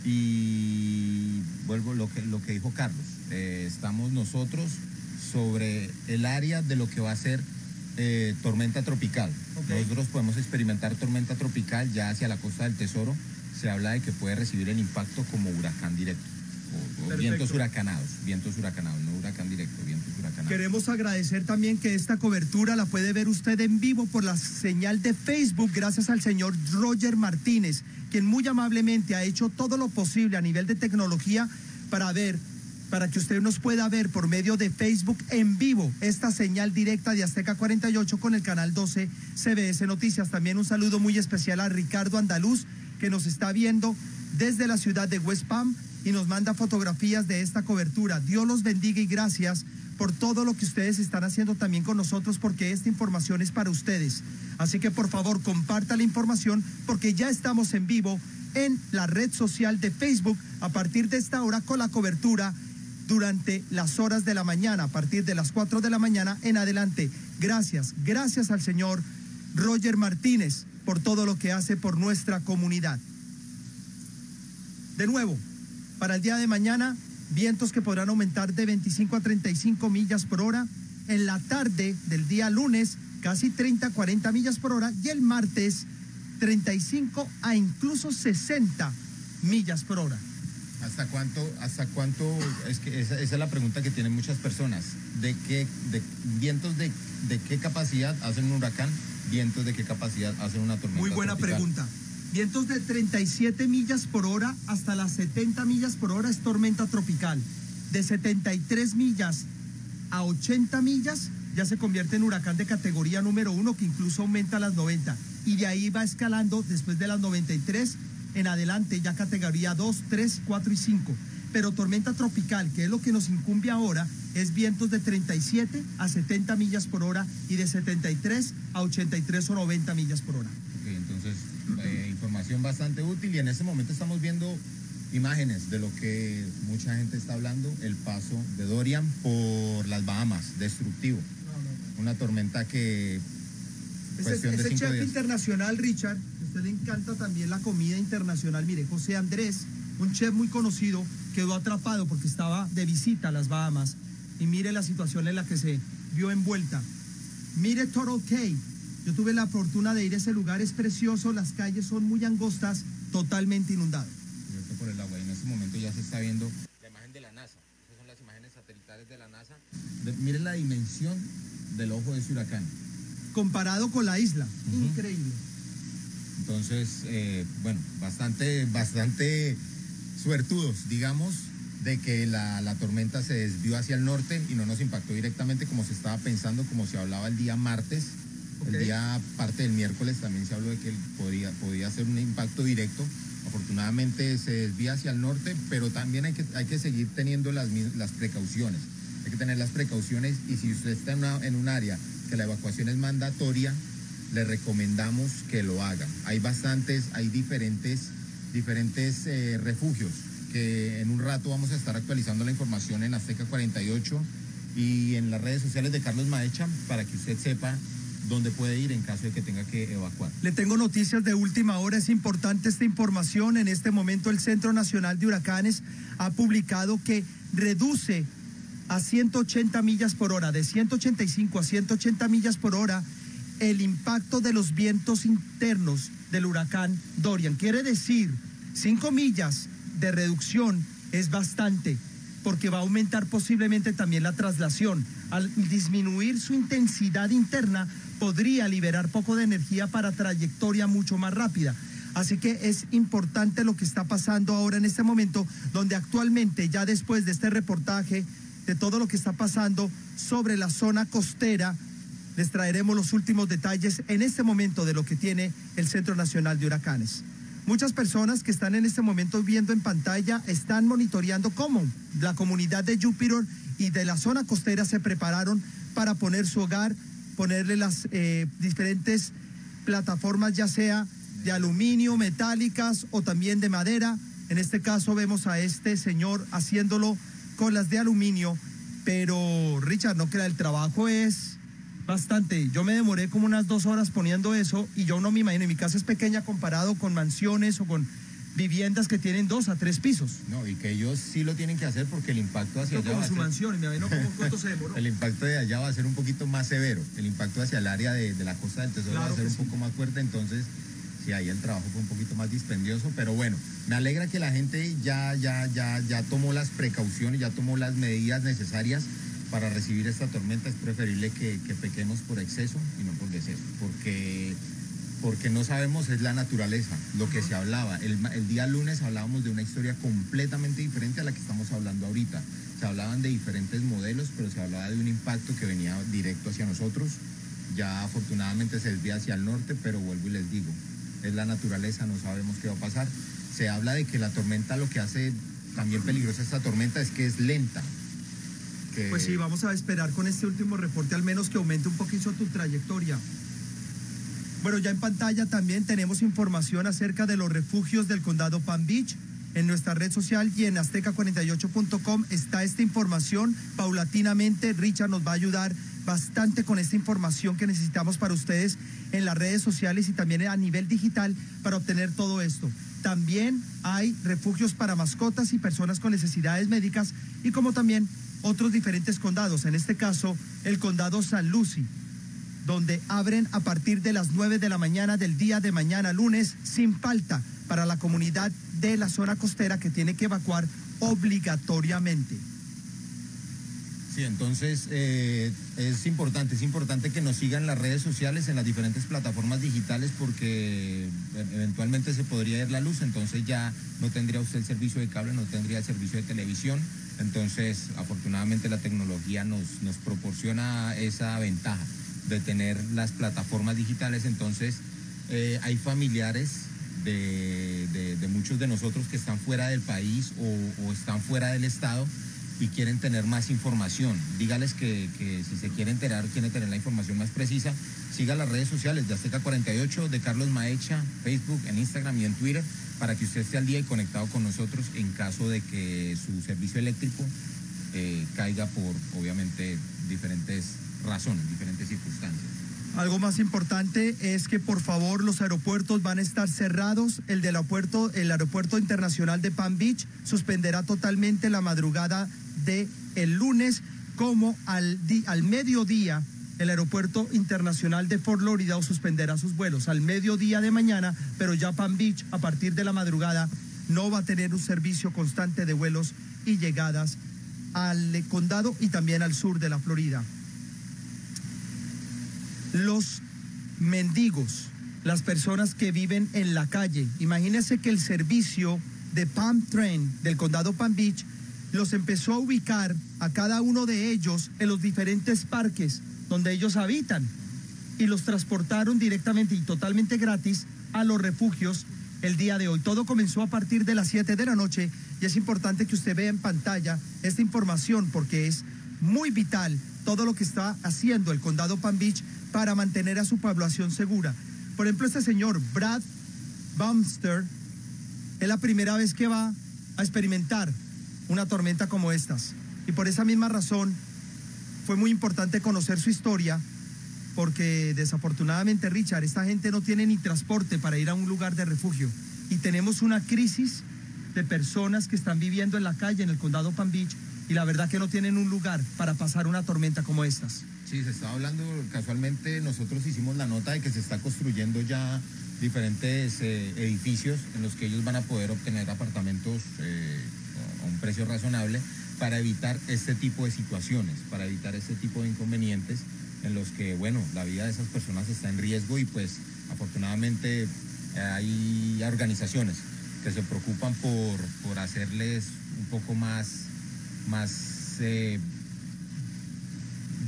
y vuelvo lo que, lo que dijo Carlos. Eh, estamos nosotros sobre el área de lo que va a ser eh, tormenta tropical. Okay. Nosotros podemos experimentar tormenta tropical ya hacia la costa del Tesoro. Se habla de que puede recibir el impacto como huracán directo. O, o vientos huracanados, vientos huracanados, no huracán directo, vientos huracanados. Queremos agradecer también que esta cobertura la puede ver usted en vivo por la señal de Facebook, gracias al señor Roger Martínez, quien muy amablemente ha hecho todo lo posible a nivel de tecnología para ver, para que usted nos pueda ver por medio de Facebook en vivo esta señal directa de Azteca cuarenta y ocho con el canal doce C B S Noticias. También un saludo muy especial a Ricardo Andaluz, que nos está viendo desde la ciudad de West Palm y nos manda fotografías de esta cobertura. Dios los bendiga y gracias por todo lo que ustedes están haciendo también con nosotros, porque esta información es para ustedes. Así que por favor comparta la información, porque ya estamos en vivo en la red social de Facebook a partir de esta hora con la cobertura durante las horas de la mañana, a partir de las cuatro de la mañana en adelante. Gracias, gracias al señor Roger Martínez por todo lo que hace por nuestra comunidad. De nuevo, para el día de mañana, vientos que podrán aumentar de veinticinco a treinta y cinco millas por hora. En la tarde del día lunes, casi treinta a cuarenta millas por hora. Y el martes, treinta y cinco a incluso sesenta millas por hora. ¿Hasta cuánto, hasta cuánto? Es que esa, esa es la pregunta que tienen muchas personas. ¿De qué, de vientos de, de qué capacidad hacen un huracán? ¿Vientos de qué capacidad hacen una tormenta Muy buena tropical? pregunta. Vientos de treinta y siete millas por hora hasta las setenta millas por hora es tormenta tropical. De setenta y tres millas a ochenta millas ya se convierte en huracán de categoría número uno, que incluso aumenta a las noventa. Y de ahí va escalando después de las noventa y tres en adelante, ya categoría dos, tres, cuatro y cinco. Pero tormenta tropical, que es lo que nos incumbe ahora, es vientos de treinta y siete a setenta millas por hora y de setenta y tres a ochenta y tres o noventa millas por hora. Ok, entonces, eh, información bastante útil, y en este momento estamos viendo imágenes de lo que mucha gente está hablando, el paso de Dorian por las Bahamas, destructivo. No, no. Una tormenta que... Ese, ese chef días. internacional, Richard, a usted le encanta también la comida internacional. Mire, José Andrés, un chef muy conocido, quedó atrapado porque estaba de visita a las Bahamas. Y mire la situación en la que se vio envuelta. Mire Turtle Cay. Yo tuve la fortuna de ir a ese lugar, es precioso, las calles son muy angostas, totalmente inundado. Por el agua, y en este momento ya se está viendo la imagen de la NASA. Esas son las imágenes satelitales de la NASA. De, miren la dimensión del ojo de ese huracán. Comparado con la isla, uh-huh. Increíble. Entonces, eh, bueno, bastante, bastante suertudos, digamos, de que la, la tormenta se desvió hacia el norte y no nos impactó directamente como se estaba pensando, como se hablaba el día martes. Okay. El día, parte del miércoles, también se habló de que podía, podía ser un impacto directo. Afortunadamente se desvía hacia el norte, pero también hay que, hay que seguir teniendo las, las precauciones. Hay que tener las precauciones, y si usted está en, una, en un área que la evacuación es mandatoria, le recomendamos que lo haga. Hay bastantes, hay diferentes, diferentes eh, refugios que en un rato vamos a estar actualizando la información en Azteca cuarenta y ocho y en las redes sociales de Carlos Maecha para que usted sepa dónde puede ir en caso de que tenga que evacuar. Le tengo noticias de última hora, es importante esta información. En este momento el Centro Nacional de Huracanes ha publicado que reduce a ciento ochenta millas por hora, de ciento ochenta y cinco a ciento ochenta millas por hora, el impacto de los vientos internos del huracán Dorian. Quiere decir, cinco millas de reducción es bastante, porque va a aumentar posiblemente también la traslación. Al disminuir su intensidad interna, podría liberar poco de energía para trayectoria mucho más rápida. Así que es importante lo que está pasando ahora en este momento, donde actualmente, ya después de este reportaje de todo lo que está pasando sobre la zona costera. Les traeremos los últimos detalles en este momento de lo que tiene el Centro Nacional de Huracanes. Muchas personas que están en este momento viendo en pantalla están monitoreando cómo la comunidad de Júpiter y de la zona costera se prepararon para poner su hogar, ponerle las eh, diferentes plataformas, ya sea de aluminio, metálicas o también de madera. En este caso vemos a este señor haciéndolo con las de aluminio, pero Richard, no crea, el trabajo es bastante. Yo me demoré como unas dos horas poniendo eso y yo no me imagino, mi casa es pequeña comparado con mansiones o con viviendas que tienen dos a tres pisos. No, y que ellos sí lo tienen que hacer porque el impacto hacia allá como va su a ser... mansión, y me imagino cómo cuánto se demoró. El impacto de allá va a ser un poquito más severo, el impacto hacia el área de, de la Costa del Tesoro Claro va a ser un sí. poco más fuerte, entonces sí, ahí el trabajo fue un poquito más dispendioso, pero bueno, me alegra que la gente ya, ya, ya, ya tomó las precauciones, ya tomó las medidas necesarias para recibir esta tormenta. Es preferible que, que pequemos por exceso y no por deceso, porque... porque no sabemos, es la naturaleza, lo que se hablaba. El, el día lunes hablábamos de una historia completamente diferente a la que estamos hablando ahorita. Se hablaban de diferentes modelos, pero se hablaba de un impacto que venía directo hacia nosotros. Ya afortunadamente se desvía hacia el norte, pero vuelvo y les digo, es la naturaleza, no sabemos qué va a pasar. Se habla de que la tormenta, lo que hace también peligrosa esta tormenta es que es lenta. Que... Pues sí, vamos a esperar con este último reporte al menos que aumente un poquito tu trayectoria. Bueno, ya en pantalla también tenemos información acerca de los refugios del condado Palm Beach. En nuestra red social y en azteca cuarenta y ocho punto com está esta información. Paulatinamente, Richard nos va a ayudar bastante con esta información que necesitamos para ustedes en las redes sociales y también a nivel digital para obtener todo esto. También hay refugios para mascotas y personas con necesidades médicas y como también otros diferentes condados. En este caso, el condado San Lucie, donde abren a partir de las nueve de la mañana del día de mañana, lunes, sin falta, para la comunidad de la zona costera que tiene que evacuar obligatoriamente. Sí, entonces eh, es importante, es importante que nos sigan en las redes sociales, en las diferentes plataformas digitales, porque eventualmente se podría ir la luz, entonces ya no tendría usted el servicio de cable, no tendría el servicio de televisión. Entonces, afortunadamente la tecnología nos, nos proporciona esa ventaja de tener las plataformas digitales. Entonces eh, hay familiares de, de, de muchos de nosotros que están fuera del país o, o están fuera del estado y quieren tener más información. Dígales que, que si se quiere enterar, quieren tener la información más precisa, siga las redes sociales de Azteca cuarenta y ocho, de Carlos Maecha, Facebook, en Instagram y en Twitter, para que usted esté al día y conectado con nosotros en caso de que su servicio eléctrico eh, caiga por, obviamente, diferentes razones, diferentes circunstancias. Algo más importante es que por favor los aeropuertos van a estar cerrados. El del aeropuerto, el aeropuerto internacional de Palm Beach suspenderá totalmente la madrugada de el lunes, como al, di, al mediodía el aeropuerto internacional de Fort Lauderdale suspenderá sus vuelos al mediodía de mañana, pero ya Palm Beach a partir de la madrugada no va a tener un servicio constante de vuelos y llegadas al condado y también al sur de la Florida. Los mendigos, las personas que viven en la calle. Imagínense que el servicio de Palm Train del condado Palm Beach los empezó a ubicar a cada uno de ellos en los diferentes parques donde ellos habitan y los transportaron directamente y totalmente gratis a los refugios el día de hoy. Todo comenzó a partir de las siete de la noche y es importante que usted vea en pantalla esta información porque es muy vital todo lo que está haciendo el condado Palm Beach para mantener a su población segura. Por ejemplo, este señor, Brad Bumster, es la primera vez que va a experimentar una tormenta como estas. Y por esa misma razón fue muy importante conocer su historia, porque desafortunadamente, Richard, esta gente no tiene ni transporte para ir a un lugar de refugio. Y tenemos una crisis de personas que están viviendo en la calle en el condado Palm Beach y la verdad que no tienen un lugar para pasar una tormenta como estas. Sí, se estaba hablando, casualmente nosotros hicimos la nota de que se está construyendo ya diferentes eh, edificios en los que ellos van a poder obtener apartamentos eh, a un precio razonable para evitar este tipo de situaciones, para evitar este tipo de inconvenientes en los que, bueno, la vida de esas personas está en riesgo y pues afortunadamente eh, hay organizaciones que se preocupan por, por hacerles un poco más, más eh,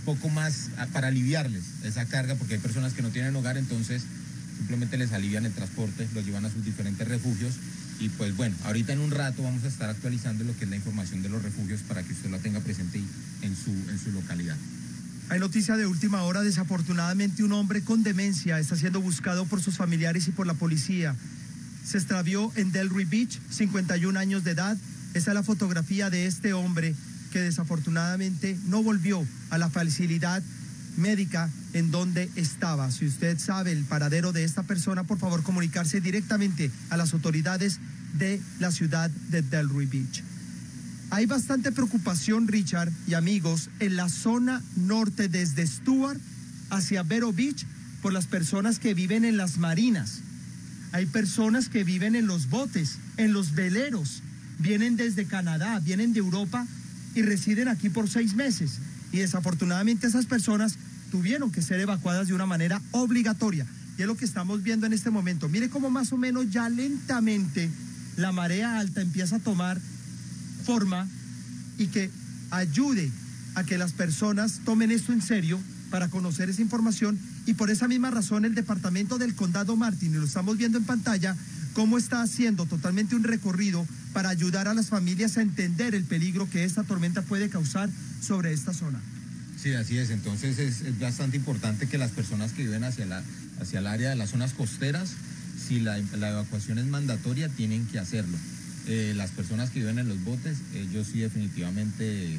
poco más para aliviarles esa carga, porque hay personas que no tienen hogar, entonces simplemente les alivian el transporte, los llevan a sus diferentes refugios. Y pues bueno, ahorita en un rato vamos a estar actualizando lo que es la información de los refugios para que usted la tenga presente en su, en su localidad. Hay noticia de última hora. Desafortunadamente, un hombre con demencia está siendo buscado por sus familiares y por la policía. Se extravió en Delray Beach, cincuenta y un años de edad. Esa es la fotografía de este hombre que desafortunadamente no volvió a la facilidad médica en donde estaba. Si usted sabe el paradero de esta persona, por favor comunicarse directamente a las autoridades de la ciudad de Delray Beach. Hay bastante preocupación, Richard y amigos, en la zona norte desde Stuart hacia Vero Beach por las personas que viven en las marinas. Hay personas que viven en los botes, en los veleros, vienen desde Canadá, vienen de Europa y residen aquí por seis meses. Y desafortunadamente esas personas tuvieron que ser evacuadas de una manera obligatoria. Y es lo que estamos viendo en este momento. Mire cómo más o menos ya lentamente la marea alta empieza a tomar forma y que ayude a que las personas tomen esto en serio para conocer esa información. Y por esa misma razón el departamento del condado Martin, y lo estamos viendo en pantalla, cómo está haciendo totalmente un recorrido para ayudar a las familias a entender el peligro que esta tormenta puede causar sobre esta zona. Sí, así es. Entonces es, es bastante importante que las personas que viven hacia, la, hacia el área de las zonas costeras, si la, la evacuación es mandatoria, tienen que hacerlo. Eh, las personas que viven en los botes, ellos sí definitivamente eh,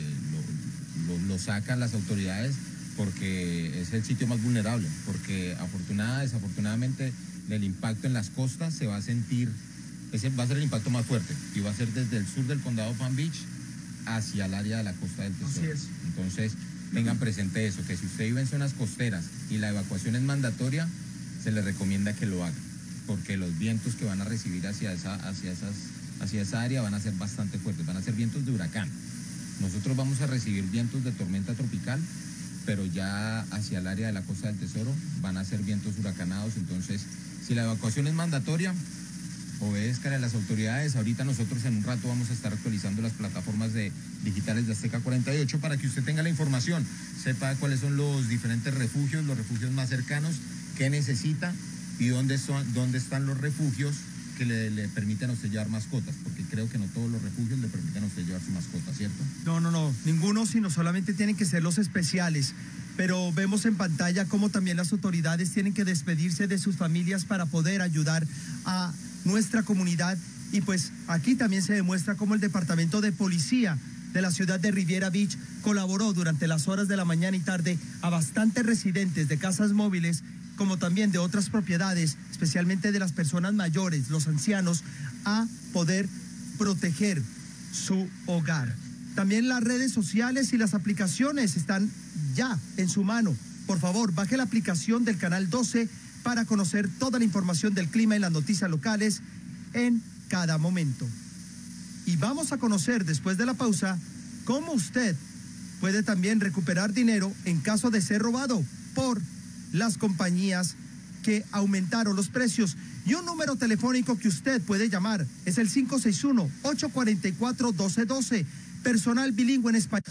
lo, lo, lo sacan las autoridades porque es el sitio más vulnerable, porque afortunada, desafortunadamente el impacto en las costas se va a sentir, ese va a ser el impacto más fuerte y va a ser desde el sur del condado Palm Beach hacia el área de la Costa del Tesoro. Así es. Entonces tengan presente eso, que si usted vive en zonas costeras y la evacuación es mandatoria, se le recomienda que lo haga, porque los vientos que van a recibir hacia esa, hacia esas, hacia esa área van a ser bastante fuertes, van a ser vientos de huracán. Nosotros vamos a recibir vientos de tormenta tropical, pero ya hacia el área de la Costa del Tesoro van a ser vientos huracanados. Entonces, si la evacuación es mandatoria, obedezcan a las autoridades. Ahorita nosotros en un rato vamos a estar actualizando las plataformas de, digitales de Azteca cuarenta y ocho para que usted tenga la información, sepa cuáles son los diferentes refugios, los refugios más cercanos, qué necesita y dónde, son, dónde están los refugios que le, le permiten a usted llevar mascotas, porque creo que no todos los refugios le permiten a usted llevar su mascota, ¿cierto? No, no, no, ninguno, sino solamente tienen que ser los especiales. Pero vemos en pantalla cómo también las autoridades tienen que despedirse de sus familias para poder ayudar a nuestra comunidad. Y pues aquí también se demuestra cómo el departamento de policía de la ciudad de Riviera Beach colaboró durante las horas de la mañana y tarde a bastantes residentes de casas móviles, como también de otras propiedades, especialmente de las personas mayores, los ancianos, a poder proteger su hogar. También las redes sociales y las aplicaciones están ya en su mano. Por favor, baje la aplicación del Canal doce para conocer toda la información del clima y las noticias locales en cada momento. Y vamos a conocer después de la pausa cómo usted puede también recuperar dinero en caso de ser robado por las compañías que aumentaron los precios. Y un número telefónico que usted puede llamar es el cinco seis uno, ocho cuatro cuatro, uno dos uno dos. Personal bilingüe en español.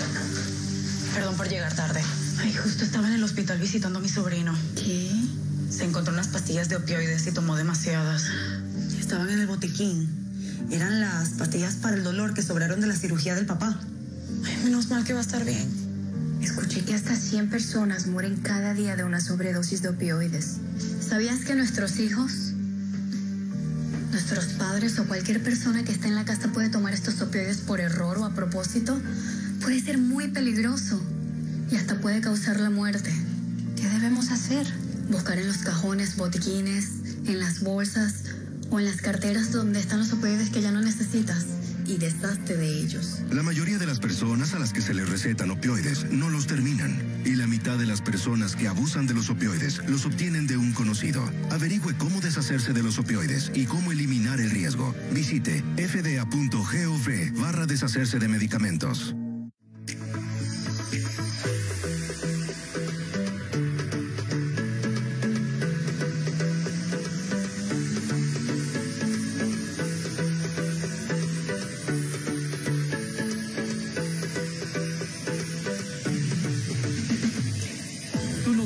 Perdón por llegar tarde. Ay, justo estaba en el hospital visitando a mi sobrino. ¿Qué? Se encontró unas pastillas de opioides y tomó demasiadas. Estaban en el botiquín. Eran las pastillas para el dolor que sobraron de la cirugía del papá. Ay, menos mal que va a estar bien. Escuché que hasta cien personas mueren cada día de una sobredosis de opioides. ¿Sabías que nuestros hijos, nuestros padres o cualquier persona que esté en la casa puede tomar estos opioides por error o a propósito? Puede ser muy peligroso y hasta puede causar la muerte. ¿Qué debemos hacer? Buscar en los cajones, botiquines, en las bolsas o en las carteras donde están los opioides que ya no necesitas y deshazte de ellos. La mayoría de las personas a las que se les recetan opioides no los terminan. Y la mitad de las personas que abusan de los opioides los obtienen de un conocido. Averigüe cómo deshacerse de los opioides y cómo eliminar el riesgo. Visite f d a punto gov barra deshacerse de medicamentos.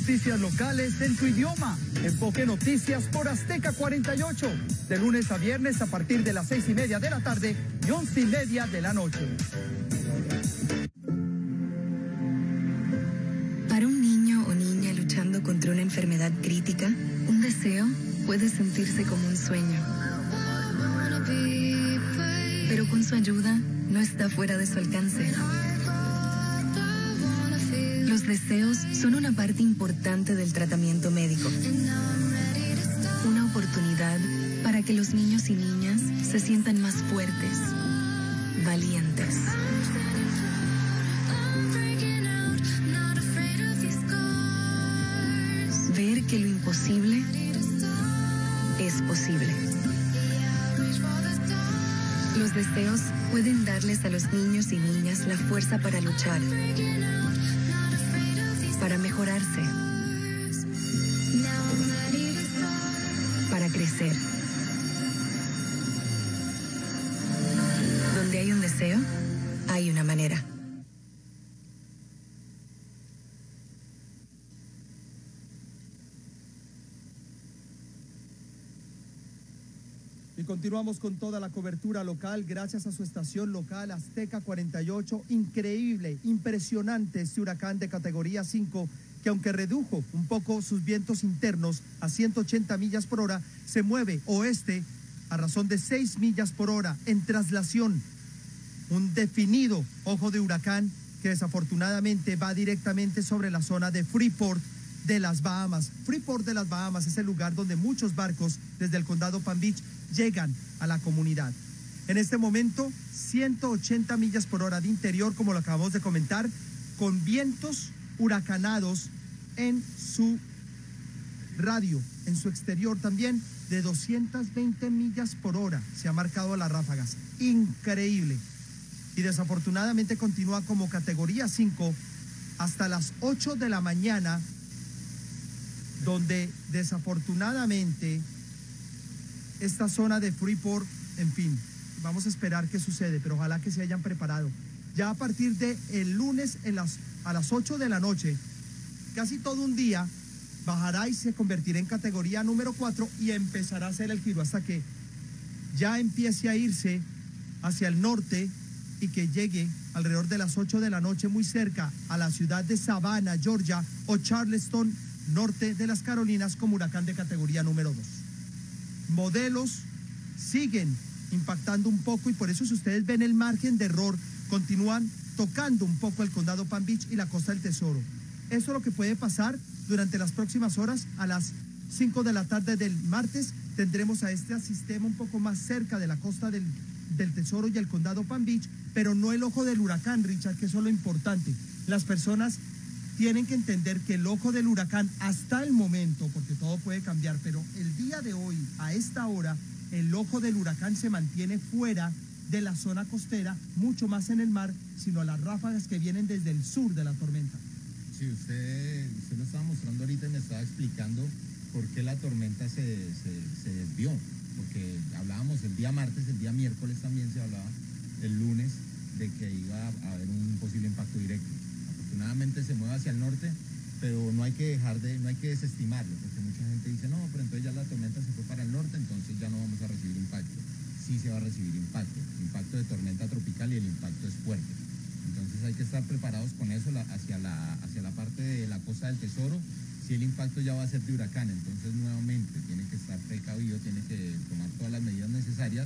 noticias locales en tu idioma. Enfoque Noticias por Azteca cuarenta y ocho. De lunes a viernes a partir de las seis y media de la tarde y once y media de la noche. Para un niño o niña luchando contra una enfermedad crítica, un deseo puede sentirse como un sueño. Pero con su ayuda no está fuera de su alcance. Los deseos son una parte importante del tratamiento médico. Una oportunidad para que los niños y niñas se sientan más fuertes, valientes. Ver que lo imposible es posible. Los deseos pueden darles a los niños y niñas la fuerza para luchar, para mejorarse, para crecer. Donde hay un deseo, hay una manera. Y continuamos con toda la cobertura local gracias a su estación local Azteca cuarenta y ocho. Increíble, impresionante este huracán de categoría cinco que aunque redujo un poco sus vientos internos a ciento ochenta millas por hora, se mueve oeste a razón de seis millas por hora en traslación. Un definido ojo de huracán que desafortunadamente va directamente sobre la zona de Freeport de las Bahamas. Freeport de las Bahamas es el lugar donde muchos barcos desde el condado Palm Beach llegan a la comunidad. En este momento, ciento ochenta millas por hora de interior, como lo acabamos de comentar, con vientos huracanados en su radio, en su exterior también, de doscientas veinte millas por hora. Se ha marcado a las ráfagas. Increíble. Y desafortunadamente continúa como categoría cinco hasta las ocho de la mañana, donde desafortunadamente esta zona de Freeport, en fin, vamos a esperar qué sucede, pero ojalá que se hayan preparado. Ya a partir de el lunes en las, a las ocho de la noche, casi todo un día, bajará y se convertirá en categoría número cuatro y empezará a hacer el giro hasta que ya empiece a irse hacia el norte y que llegue alrededor de las ocho de la noche muy cerca a la ciudad de Savannah, Georgia, o Charleston, norte de las Carolinas, como huracán de categoría número dos. Modelos siguen impactando un poco y por eso, si ustedes ven el margen de error, continúan tocando un poco el condado Palm Beach y la Costa del Tesoro. Eso es lo que puede pasar durante las próximas horas. A las cinco de la tarde del martes tendremos a este sistema un poco más cerca de la Costa del, del Tesoro y el condado Palm Beach, pero no el ojo del huracán, Richard, que eso es lo importante. Las personas tienen que entender que el ojo del huracán hasta el momento, porque todo puede cambiar, pero el día de hoy, a esta hora, el ojo del huracán se mantiene fuera de la zona costera, mucho más en el mar, sino a las ráfagas que vienen desde el sur de la tormenta. Sí, usted, usted lo estaba mostrando ahorita y me estaba explicando por qué la tormenta se, se, se desvió, porque hablábamos el día martes, el día miércoles también se hablaba, el lunes, de que iba a haber un posible impacto directo. Afortunadamente se mueve hacia el norte, pero no hay que dejar de, no hay que desestimarlo, porque mucha gente dice, no, pero entonces ya la tormenta se fue para el norte, entonces ya no vamos a recibir impacto. Sí se va a recibir impacto, impacto de tormenta tropical, y el impacto es fuerte. Entonces hay que estar preparados con eso la, hacia, la, hacia la parte de la Costa del Tesoro. Si el impacto ya va a ser de huracán, entonces nuevamente tiene que estar precavido, tiene que tomar todas las medidas necesarias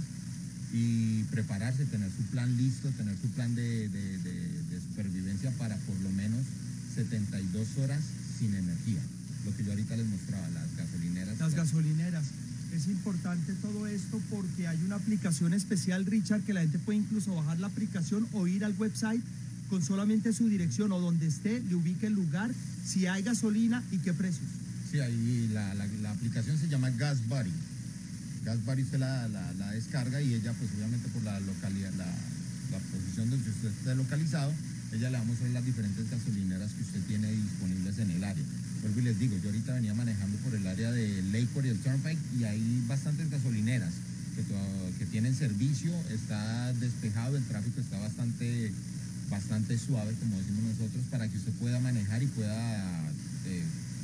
y prepararse, tener su plan listo, tener su plan de, de, de, de supervivencia para por lo menos setenta y dos horas sin energía. Lo que yo ahorita les mostraba, las gasolineras. Las gasolineras. Es importante todo esto porque hay una aplicación especial, Richard, que la gente puede incluso bajar la aplicación o ir al website con solamente su dirección o donde esté, le ubique el lugar, si hay gasolina y qué precios. Sí, ahí la, la, la aplicación se llama Gas Buddy. Gas Buddy usted la, la, la descarga y ella, pues obviamente por la localidad, la, la posición donde usted esté localizado, ella le va a mostrar las diferentes gasolineras que usted tiene disponibles en el área. Vuelvo y les digo, yo ahorita venía manejando por el área de Lakeport y el Turnpike y hay bastantes gasolineras que, que tienen servicio, está despejado, el tráfico está bastante, bastante suave, como decimos nosotros, para que usted pueda manejar y pueda eh,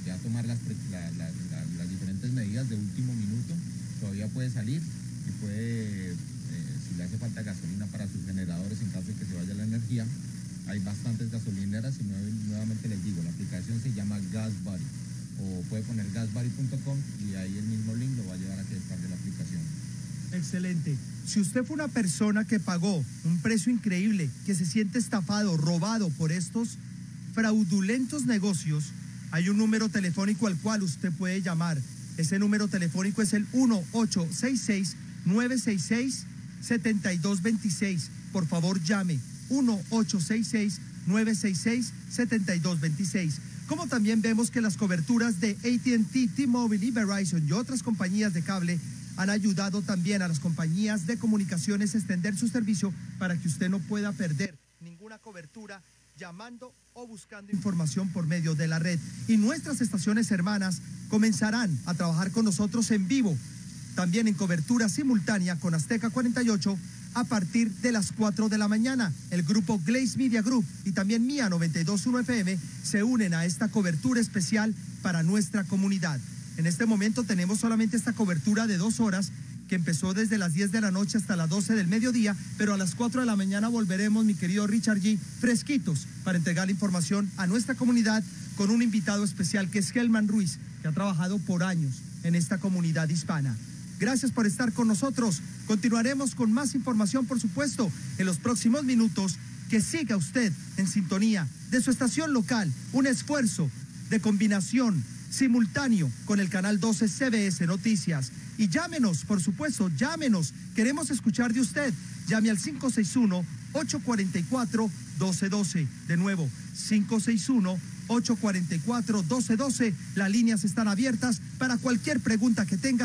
ya tomar las, la, la, la, las diferentes medidas de último minuto, todavía puede salir y puede, eh, si le hace falta gasolina para sus generadores en caso de que se vaya la energía, hay bastantes gasolineras y nuevamente les digo, la aplicación se llama GasBuddy, o puede poner gasbuddy punto com y ahí el mismo link lo va a llevar a que descargue la aplicación. Excelente. Si usted fue una persona que pagó un precio increíble, que se siente estafado, robado por estos fraudulentos negocios, hay un número telefónico al cual usted puede llamar. Ese número telefónico es el uno ocho seis seis, nueve seis seis, siete dos dos seis. Por favor, llame uno ocho seis seis, nueve seis seis, siete dos dos seis. Como también vemos que las coberturas de A T and T, T-Mobile y Verizon y otras compañías de cable han ayudado también a las compañías de comunicaciones a extender su servicio para que usted no pueda perder ninguna cobertura llamando o buscando información por medio de la red. Y nuestras estaciones hermanas comenzarán a trabajar con nosotros en vivo, también en cobertura simultánea con Azteca cuarenta y ocho a partir de las cuatro de la mañana. El grupo Glaze Media Group y también Mía noventa y dos punto uno F M se unen a esta cobertura especial para nuestra comunidad. En este momento tenemos solamente esta cobertura de dos horas que empezó desde las diez de la noche hasta las doce del mediodía, pero a las cuatro de la mañana volveremos, mi querido Richard G., fresquitos para entregar la información a nuestra comunidad con un invitado especial que es Helman Ruiz, que ha trabajado por años en esta comunidad hispana. Gracias por estar con nosotros. Continuaremos con más información, por supuesto, en los próximos minutos. Que siga usted en sintonía de su estación local, un esfuerzo de combinación simultáneo con el canal doce C B S Noticias. Y llámenos, por supuesto, llámenos. Queremos escuchar de usted. Llame al cinco seis uno, ocho cuatro cuatro, uno dos uno dos. De nuevo, cinco seis uno, ocho cuatro cuatro, uno dos uno dos. Las líneas están abiertas para cualquier pregunta que tenga.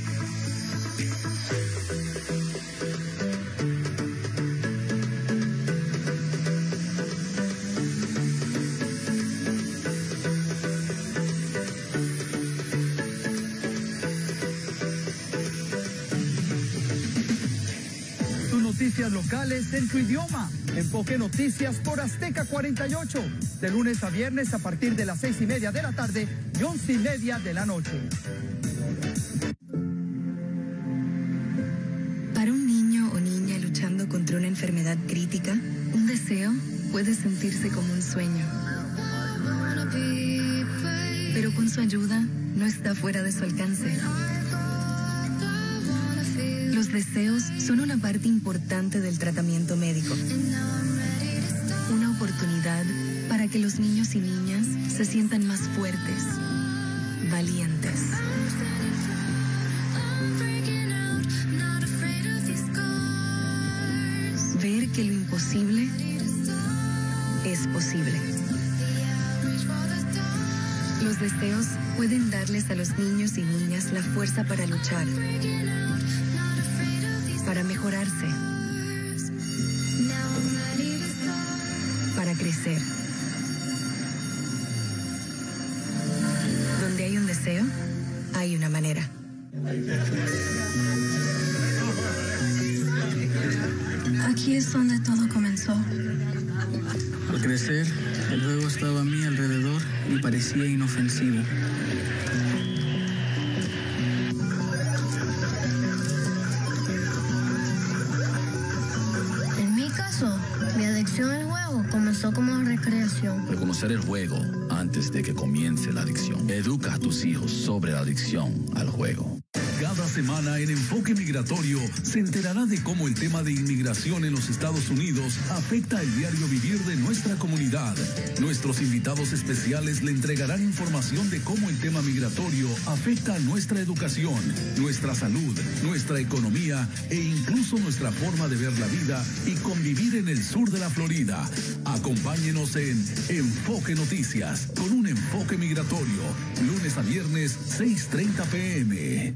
Noticias locales en tu idioma. Enfoque Noticias por Azteca cuarenta y ocho. De lunes a viernes a partir de las seis y media de la tarde y once y media de la noche. Para un niño o niña luchando contra una enfermedad crítica, un deseo puede sentirse como un sueño. Pero con su ayuda no está fuera de su alcance. Los deseos son una parte importante del tratamiento médico. Una oportunidad para que los niños y niñas se sientan más fuertes, valientes. Ver que lo imposible es posible. Los deseos pueden darles a los niños y niñas la fuerza para luchar, para mejorarse, para crecer. Donde hay un deseo, hay una manera. Aquí es donde todo comenzó. Al crecer, el juego estaba a mi alrededor y parecía inofensivo. Mi adicción al juego comenzó como recreación. Reconocer el juego antes de que comience la adicción. Educa a tus hijos sobre la adicción al juego. Cada semana en Enfoque Migratorio se enterará de cómo el tema de inmigración en los Estados Unidos afecta el diario vivir de nuestra comunidad. Nuestros invitados especiales le entregarán información de cómo el tema migratorio afecta a nuestra educación, nuestra salud, nuestra economía e incluso nuestra forma de ver la vida y convivir en el sur de la Florida. Acompáñenos en Enfoque Noticias con un enfoque migratorio, lunes a viernes, seis treinta p m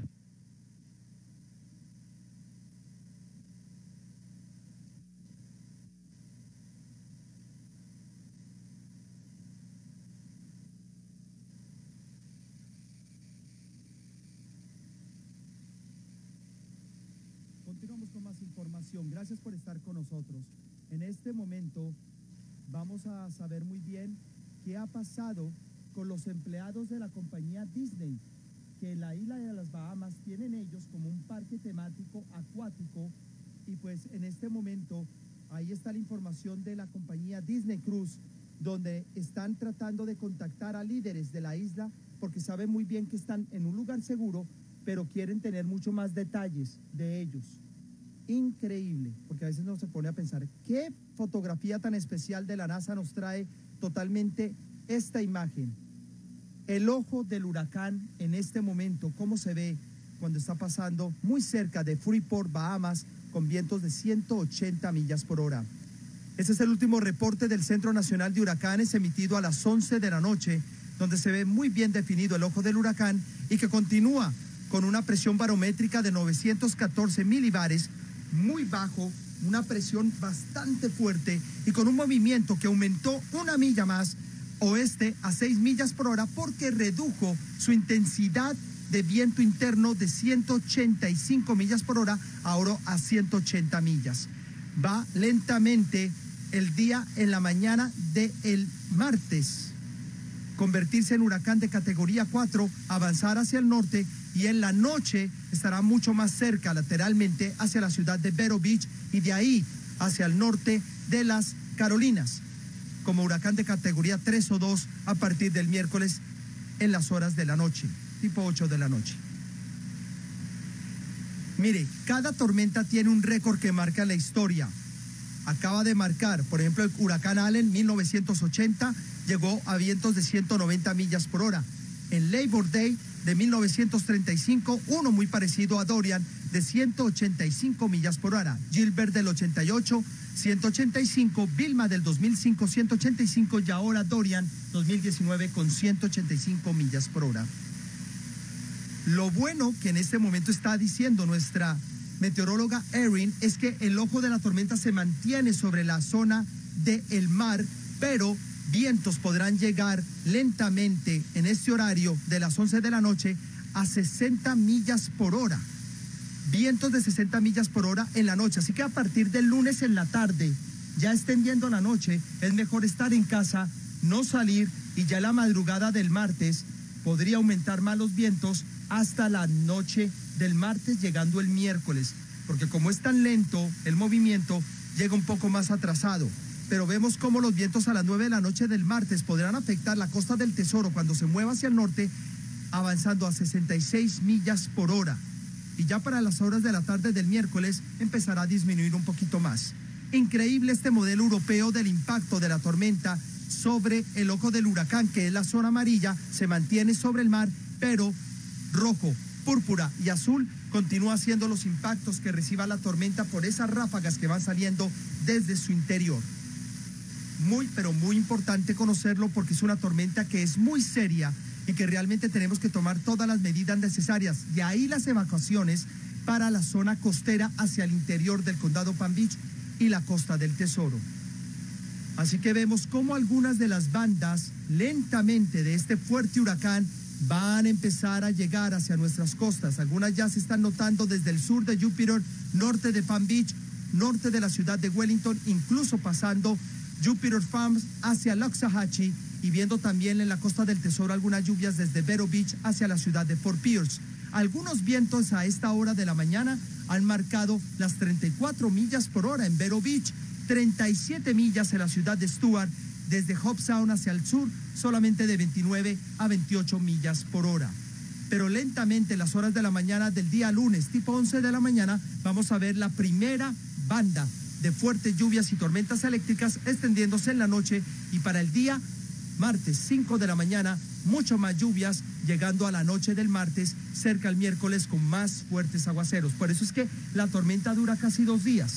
Continuamos con más información. Gracias por estar con nosotros. En este momento vamos a saber muy bien qué ha pasado con los empleados de la compañía Disney, que en la isla de las Bahamas tienen ellos como un parque temático acuático, y pues en este momento ahí está la información de la compañía Disney Cruise, donde están tratando de contactar a líderes de la isla porque saben muy bien que están en un lugar seguro, pero quieren tener mucho más detalles de ellos. Increíble, porque a veces uno se pone a pensar, ¿qué fotografía tan especial de la NASA nos trae totalmente esta imagen? El ojo del huracán en este momento, cómo se ve cuando está pasando muy cerca de Freeport, Bahamas, con vientos de ciento ochenta millas por hora. Este es el último reporte del Centro Nacional de Huracanes emitido a las once de la noche, donde se ve muy bien definido el ojo del huracán y que continúa con una presión barométrica de novecientos catorce milibares, muy bajo, una presión bastante fuerte y con un movimiento que aumentó una milla más oeste a seis millas por hora porque redujo su intensidad de viento interno de ciento ochenta y cinco millas por hora ahora a ciento ochenta millas. Va lentamente el día en la mañana del martes, convertirse en huracán de categoría cuatro, avanzar hacia el norte y en la noche estará mucho más cerca lateralmente hacia la ciudad de Vero Beach y de ahí hacia el norte de las Carolinas, como huracán de categoría tres o dos a partir del miércoles en las horas de la noche, tipo ocho de la noche. Mire, cada tormenta tiene un récord que marca la historia. Acaba de marcar, por ejemplo, el huracán Allen, mil novecientos ochenta, llegó a vientos de ciento noventa millas por hora. En Labor Day de mil novecientos treinta y cinco, uno muy parecido a Dorian, de ciento ochenta y cinco millas por hora. Gilbert del ochenta y ocho, ciento ochenta y cinco, Vilma del dos mil cinco, ciento ochenta y cinco, y ahora Dorian dos mil diecinueve con ciento ochenta y cinco millas por hora. Lo bueno que en este momento está diciendo nuestra meteoróloga Erin es que el ojo de la tormenta se mantiene sobre la zona del mar, pero vientos podrán llegar lentamente en este horario de las once de la noche a sesenta millas por hora. Vientos de sesenta millas por hora en la noche. Así que a partir del lunes en la tarde, ya extendiendo la noche, es mejor estar en casa, no salir, y ya la madrugada del martes podría aumentar más los vientos hasta la noche del martes, llegando el miércoles, porque como es tan lento el movimiento, llega un poco más atrasado. Pero vemos cómo los vientos a las nueve de la noche del martes podrán afectar la costa del Tesoro cuando se mueva hacia el norte, avanzando a sesenta y seis millas por hora. Y ya para las horas de la tarde del miércoles empezará a disminuir un poquito más. Increíble este modelo europeo del impacto de la tormenta sobre el ojo del huracán, que es la zona amarilla, se mantiene sobre el mar, pero rojo, púrpura y azul continúa siendo los impactos que reciba la tormenta por esas ráfagas que van saliendo desde su interior. Muy, pero muy importante conocerlo porque es una tormenta que es muy seria y que realmente tenemos que tomar todas las medidas necesarias. De ahí las evacuaciones para la zona costera hacia el interior del condado Palm Beach y la costa del Tesoro. Así que vemos cómo algunas de las bandas lentamente de este fuerte huracán van a empezar a llegar hacia nuestras costas. Algunas ya se están notando desde el sur de Jupiter, norte de Palm Beach, norte de la ciudad de Wellington, incluso pasando Jupiter Farms hacia Loxahatchee y viendo también en la costa del Tesoro algunas lluvias desde Vero Beach hacia la ciudad de Fort Pierce. Algunos vientos a esta hora de la mañana han marcado las treinta y cuatro millas por hora en Vero Beach, treinta y siete millas en la ciudad de Stuart, desde Hobe Sound hacia el sur, solamente de veintinueve a veintiocho millas por hora. Pero lentamente en las horas de la mañana del día lunes, tipo once de la mañana, vamos a ver la primera banda de fuertes lluvias y tormentas eléctricas extendiéndose en la noche, y para el día martes cinco de la mañana, mucho más lluvias, llegando a la noche del martes, cerca al miércoles con más fuertes aguaceros. Por eso es que la tormenta dura casi dos días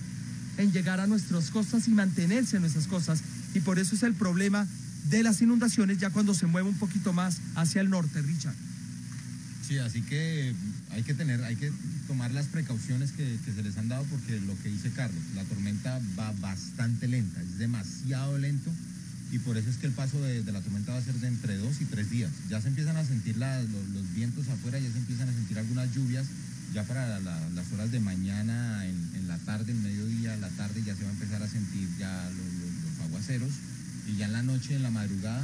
en llegar a nuestras costas y mantenerse en nuestras costas, y por eso es el problema de las inundaciones ya cuando se mueve un poquito más hacia el norte, Richard. Sí, así que hay que tener, hay que tomar las precauciones que, que se les han dado, porque lo que dice Carlos, la tormenta va bastante lenta, es demasiado lento, y por eso es que el paso de, de la tormenta va a ser de entre dos y tres días. Ya se empiezan a sentir la, los, los vientos afuera, ya se empiezan a sentir algunas lluvias, ya para la, las horas de mañana, en, en la tarde, en mediodía, la tarde, ya se va a empezar a sentir ya los, los, los aguaceros, y ya en la noche, en la madrugada,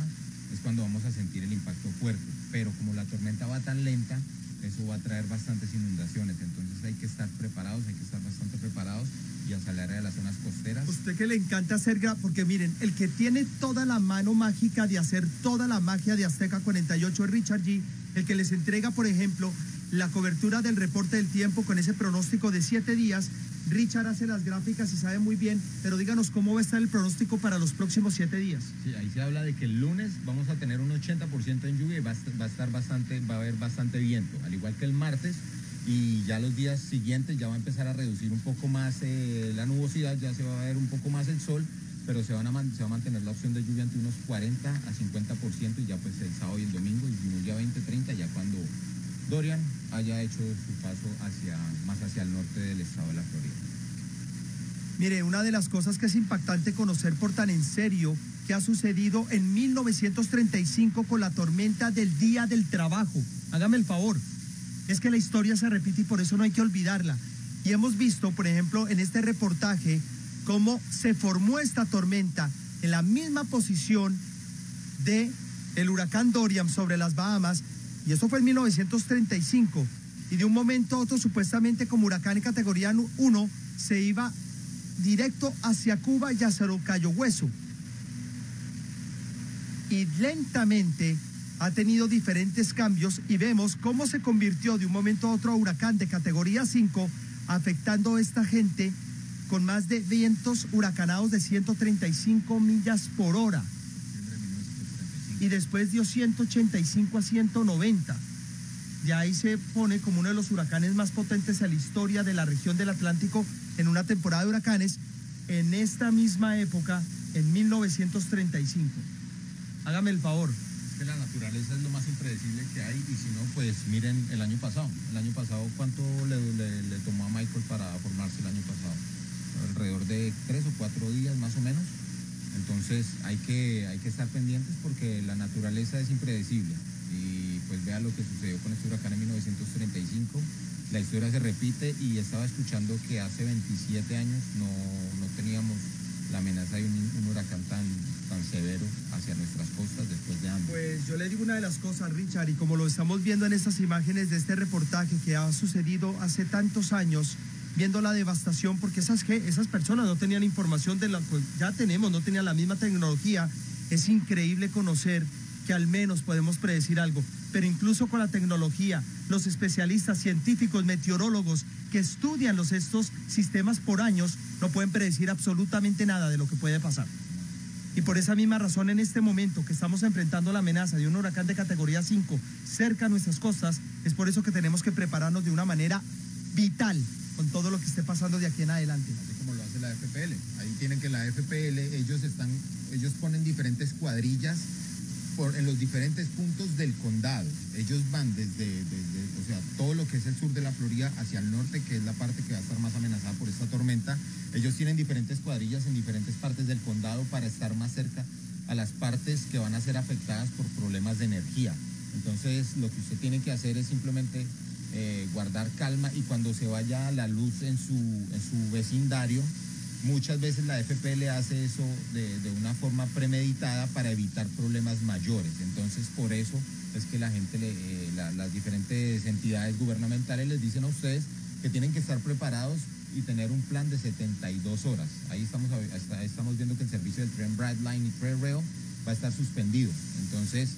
es cuando vamos a sentir el impacto fuerte, pero como la tormenta va tan lenta, eso va a traer bastantes inundaciones, entonces hay que estar preparados, hay que estar bastante preparados y a salir de las zonas costeras. Usted que le encanta hacer, porque miren, el que tiene toda la mano mágica de hacer toda la magia de Azteca cuarenta y ocho es Richard G., el que les entrega, por ejemplo, la cobertura del reporte del tiempo con ese pronóstico de siete días. Richard hace las gráficas y sabe muy bien, pero díganos cómo va a estar el pronóstico para los próximos siete días. Sí, ahí se habla de que el lunes vamos a tener un ochenta por ciento en lluvia y va a, va a estar bastante, va a haber bastante viento, al igual que el martes, y ya los días siguientes ya va a empezar a reducir un poco más eh, la nubosidad, ya se va a ver un poco más el sol, pero se, van a man, se va a mantener la opción de lluvia entre unos cuarenta a cincuenta por ciento y ya pues el sábado y el domingo, y ya veinte, treinta, ya cuando Dorian haya hecho su paso hacia, más hacia el norte del estado de la Florida. Mire, una de las cosas que es impactante conocer por tan en serio que ha sucedido en mil novecientos treinta y cinco con la tormenta del Día del Trabajo. Hágame el favor, es que la historia se repite y por eso no hay que olvidarla. Y hemos visto, por ejemplo, en este reportaje, cómo se formó esta tormenta en la misma posición de el huracán Dorian sobre las Bahamas, y eso fue en mil novecientos treinta y cinco, y de un momento a otro, supuestamente como huracán en categoría uno, se iba directo hacia Cuba y hacia Cayo Hueso. Y lentamente ha tenido diferentes cambios y vemos cómo se convirtió de un momento a otro a huracán de categoría cinco, afectando a esta gente con más de vientos huracanados de ciento treinta y cinco millas por hora. Y después dio ciento ochenta y cinco a ciento noventa. Y ahí se pone como uno de los huracanes más potentes en la historia de la región del Atlántico en una temporada de huracanes en esta misma época, en mil novecientos treinta y cinco. Hágame el favor. Es que la naturaleza es lo más impredecible que hay, y si no, pues miren el año pasado. El año pasado, ¿cuánto le, le, le tomó a Michael para formarse el año pasado? Alrededor de tres o cuatro días más o menos. Entonces hay que, hay que estar pendientes porque la naturaleza es impredecible. Y pues vea lo que sucedió con este huracán en mil novecientos treinta y cinco. La historia se repite, y estaba escuchando que hace veintisiete años no, no teníamos la amenaza de un, un huracán tan, tan severo hacia nuestras costas después de años. Pues yo le digo una de las cosas, Richard, y como lo estamos viendo en estas imágenes de este reportaje que ha sucedido hace tantos años, viendo la devastación, porque esas, esas personas no tenían información de la que ya tenemos, no tenían la misma tecnología. Es increíble conocer que al menos podemos predecir algo, pero incluso con la tecnología, los especialistas, científicos, meteorólogos que estudian los, estos sistemas por años no pueden predecir absolutamente nada de lo que puede pasar. Y por esa misma razón, en este momento que estamos enfrentando la amenaza de un huracán de categoría cinco cerca a nuestras costas, es por eso que tenemos que prepararnos de una manera vital con todo lo que esté pasando de aquí en adelante. Así como lo hace la F P L. Ahí tienen que la F P L, ellos están, ellos ponen diferentes cuadrillas por, en los diferentes puntos del condado. Ellos van desde, desde, o sea, todo lo que es el sur de la Florida hacia el norte, que es la parte que va a estar más amenazada por esta tormenta. Ellos tienen diferentes cuadrillas en diferentes partes del condado para estar más cerca a las partes que van a ser afectadas por problemas de energía. Entonces, lo que usted tiene que hacer es simplemente eh, guardar calma, y cuando se vaya la luz en su, en su vecindario, muchas veces la F P L hace eso de, de una forma premeditada para evitar problemas mayores. Entonces, por eso es que la gente, le, eh, la, las diferentes entidades gubernamentales les dicen a ustedes que tienen que estar preparados y tener un plan de setenta y dos horas. Ahí estamos, ahí estamos viendo que el servicio del tren Brightline y Tren Rail va a estar suspendido. Entonces,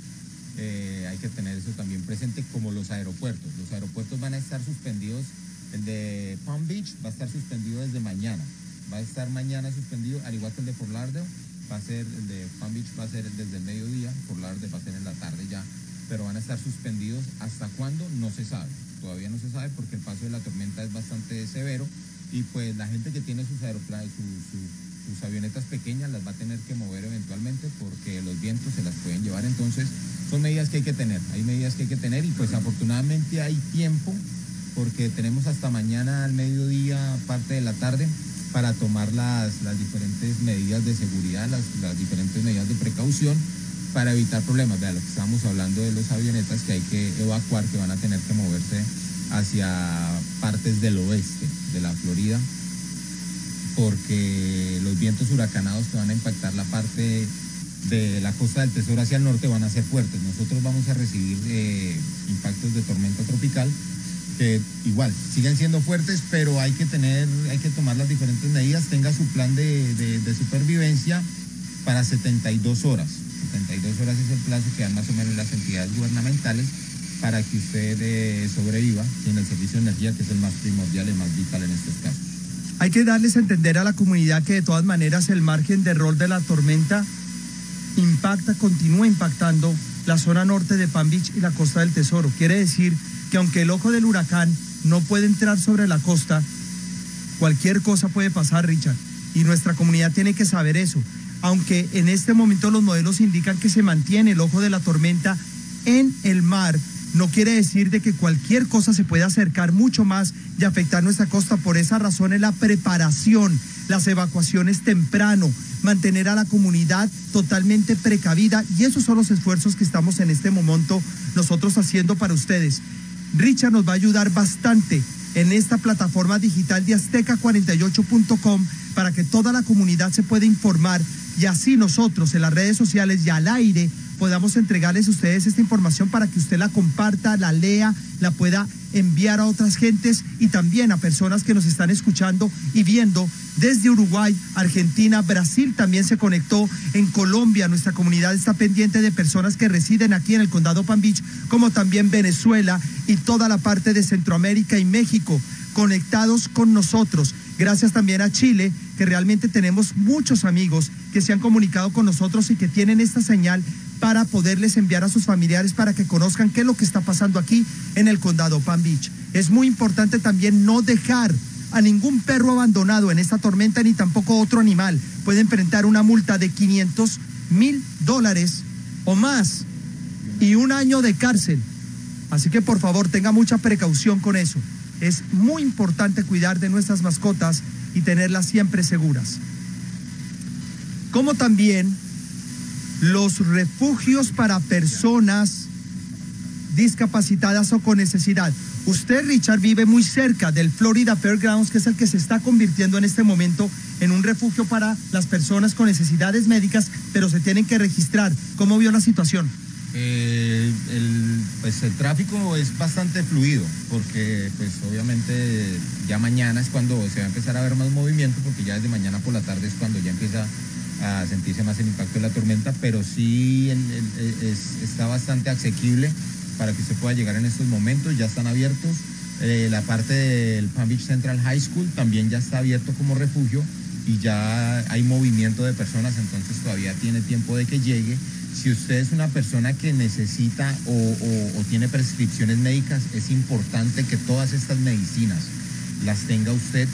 eh, hay que tener eso también presente, como los aeropuertos. Los aeropuertos van a estar suspendidos. El de Palm Beach va a estar suspendido desde mañana. Va a estar mañana suspendido, al igual que el de Fort Lauderdale. Va a ser, el de Palm Beach va a ser desde el mediodía, Fort Lauderdale va a ser en la tarde ya, pero van a estar suspendidos. ¿Hasta cuándo? No se sabe. Todavía no se sabe porque el paso de la tormenta es bastante severo, y pues la gente que tiene sus aeroplanos, sus, sus, sus avionetas pequeñas, las va a tener que mover eventualmente porque los vientos se las pueden llevar. Entonces, son medidas que hay que tener, hay medidas que hay que tener, y pues afortunadamente hay tiempo, porque tenemos hasta mañana al mediodía, parte de la tarde, para tomar las, las diferentes medidas de seguridad, las, las diferentes medidas de precaución para evitar problemas. Vea, lo que estábamos hablando de los avionetas que hay que evacuar, que van a tener que moverse hacia partes del oeste de la Florida, porque los vientos huracanados que van a impactar la parte de la Costa del Tesoro hacia el norte van a ser fuertes. Nosotros vamos a recibir eh, impactos de tormenta tropical que igual siguen siendo fuertes, pero hay que tener, hay que tomar las diferentes medidas. Tenga su plan de, de, de supervivencia para setenta y dos horas. setenta y dos horas es el plazo que dan más o menos las entidades gubernamentales para que usted eh, sobreviva sin el servicio de energía, que es el más primordial y más vital en estos casos. Hay que darles a entender a la comunidad que de todas maneras el margen de error de la tormenta impacta, continúa impactando la zona norte de Palm Beach y la Costa del Tesoro. Quiere decir que aunque el ojo del huracán no puede entrar sobre la costa, cualquier cosa puede pasar, Richard, y nuestra comunidad tiene que saber eso. Aunque en este momento los modelos indican que se mantiene el ojo de la tormenta en el mar, no quiere decir de que cualquier cosa se pueda acercar mucho más y afectar nuestra costa. Por esa razón es la preparación, las evacuaciones temprano, mantener a la comunidad totalmente precavida, y esos son los esfuerzos que estamos en este momento nosotros haciendo para ustedes. Richard nos va a ayudar bastante en esta plataforma digital de azteca cuarenta y ocho punto com para que toda la comunidad se pueda informar, y así nosotros en las redes sociales y al aire podamos entregarles a ustedes esta información para que usted la comparta, la lea, la pueda enviar a otras gentes y también a personas que nos están escuchando y viendo desde Uruguay, Argentina, Brasil también se conectó, en Colombia nuestra comunidad está pendiente de personas que residen aquí en el condado Palm Beach, como también Venezuela y toda la parte de Centroamérica y México conectados con nosotros. Gracias también a Chile, que realmente tenemos muchos amigos que se han comunicado con nosotros y que tienen esta señal para poderles enviar a sus familiares para que conozcan qué es lo que está pasando aquí en el condado Palm Beach. Es muy importante también no dejar a ningún perro abandonado en esta tormenta, ni tampoco otro animal. Puede enfrentar una multa de quinientos mil dólares o más y un año de cárcel. Así que por favor tenga mucha precaución con eso. Es muy importante cuidar de nuestras mascotas y tenerlas siempre seguras. Como también los refugios para personas discapacitadas o con necesidad. Usted, Richard, vive muy cerca del Florida Fairgrounds, que es el que se está convirtiendo en este momento en un refugio para las personas con necesidades médicas, pero se tienen que registrar. ¿Cómo vio la situación? Eh, el, pues el tráfico es bastante fluido, porque pues obviamente ya mañana es cuando se va a empezar a ver más movimiento, porque ya desde mañana por la tarde es cuando ya empieza a sentirse más el impacto de la tormenta, pero sí el, el, es, está bastante asequible para que usted pueda llegar en estos momentos. Ya están abiertos, eh, la parte del Palm Beach Central High School también ya está abierto como refugio y ya hay movimiento de personas, entonces todavía tiene tiempo de que llegue. Si usted es una persona que necesita o, o, o tiene prescripciones médicas, es importante que todas estas medicinas las tenga usted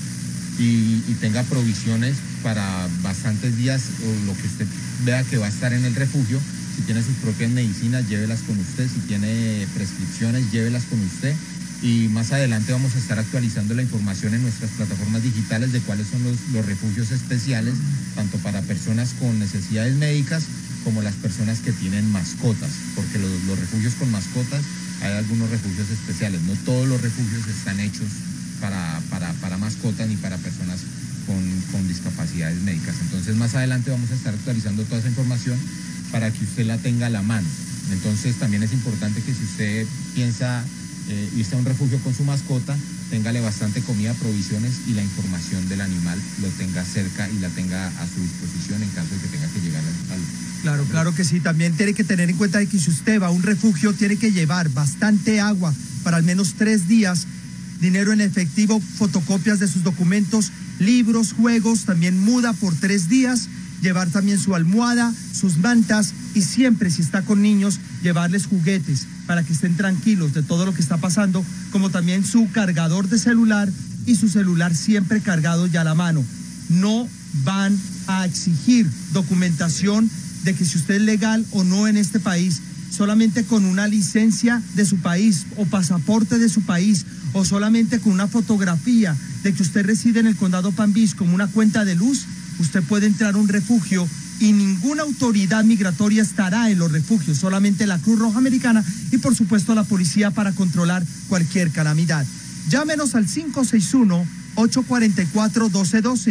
y, y tenga provisiones para bastantes días, o lo que usted vea que va a estar en el refugio. Si tiene sus propias medicinas, llévelas con usted. Si tiene prescripciones, llévelas con usted. Y más adelante vamos a estar actualizando la información en nuestras plataformas digitales de cuáles son los, los refugios especiales, tanto para personas con necesidades médicas como las personas que tienen mascotas, porque los, los refugios con mascotas, hay algunos refugios especiales. No todos los refugios están hechos para, para, para mascotas ni para personas con, con discapacidades médicas. Entonces más adelante vamos a estar actualizando toda esa información para que usted la tenga a la mano. Entonces también es importante que si usted piensa eh, irse a un refugio con su mascota, téngale bastante comida, provisiones, y la información del animal lo tenga cerca y la tenga a su disposición en caso de que tenga que llegar al... al Claro, claro que sí. También tiene que tener en cuenta de que si usted va a un refugio, tiene que llevar bastante agua para al menos tres días, dinero en efectivo, fotocopias de sus documentos, libros, juegos, también muda por tres días, llevar también su almohada, sus mantas, y siempre, si está con niños, llevarles juguetes para que estén tranquilos de todo lo que está pasando, como también su cargador de celular y su celular siempre cargado ya a la mano. No van a exigir documentación de que si usted es legal o no en este país, solamente con una licencia de su país o pasaporte de su país, o solamente con una fotografía de que usted reside en el condado Palm Beach como una cuenta de luz, usted puede entrar a un refugio y ninguna autoridad migratoria estará en los refugios, solamente la Cruz Roja Americana y por supuesto la policía para controlar cualquier calamidad. Llámenos al cinco seis uno, ocho cuatro cuatro, uno dos uno dos,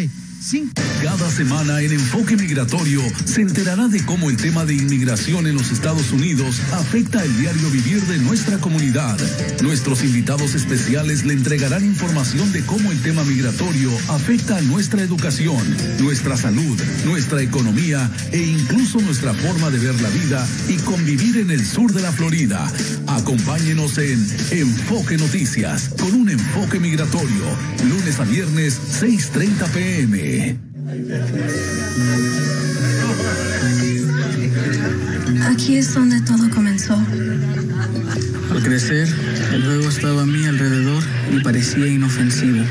cinco. Cada semana en Enfoque Migratorio se enterará de cómo el tema de inmigración en los Estados Unidos afecta el diario vivir de nuestra comunidad. Nuestros invitados especiales le entregarán información de cómo el tema migratorio afecta a nuestra educación, nuestra salud, nuestra economía e incluso nuestra forma de ver la vida y convivir en el sur de la Florida. Acompáñenos en Enfoque Noticias con un enfoque migratorio, lunes a viernes, seis treinta p m Aquí es donde todo comenzó. Al crecer, el juego estaba a mi alrededor y parecía inofensivo.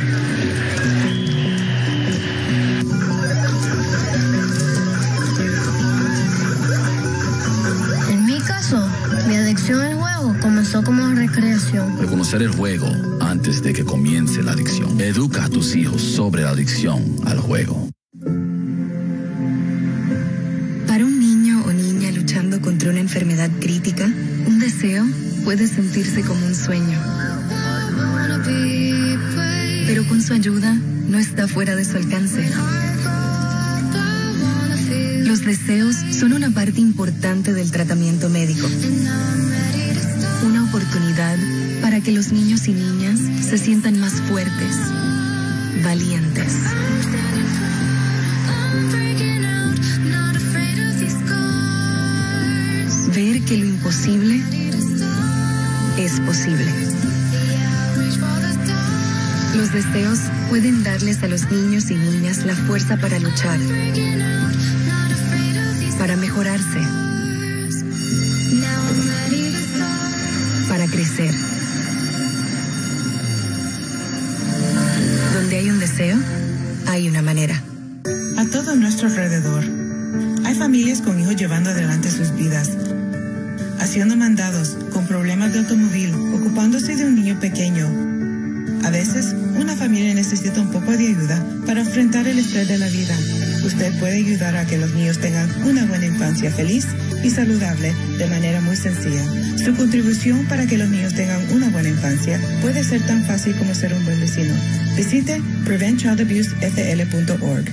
En mi caso, mi adicción al juego comenzó como recreación. Reconocer el juego antes de que comience la adicción. Educa a tus hijos sobre la adicción al juego. Para un niño o niña luchando contra una enfermedad crítica, un deseo puede sentirse como un sueño. Pero con su ayuda, no está fuera de su alcance. Los deseos son una parte importante del tratamiento médico. Una oportunidad para que los niños y niñas se sientan más fuertes, valientes. Ver que lo imposible es posible. Los deseos pueden darles a los niños y niñas la fuerza para luchar, para mejorarse, para crecer. Donde hay un deseo, hay una manera. A todo nuestro alrededor, hay familias con hijos llevando adelante sus vidas, haciendo mandados, con problemas de automóvil, ocupándose de un niño pequeño. A veces, una familia necesita un poco de ayuda para enfrentar el estrés de la vida. Usted puede ayudar a que los niños tengan una buena infancia feliz y saludable de manera muy sencilla. Su contribución para que los niños tengan una buena infancia puede ser tan fácil como ser un buen vecino. Visite prevent child abuse f l punto org.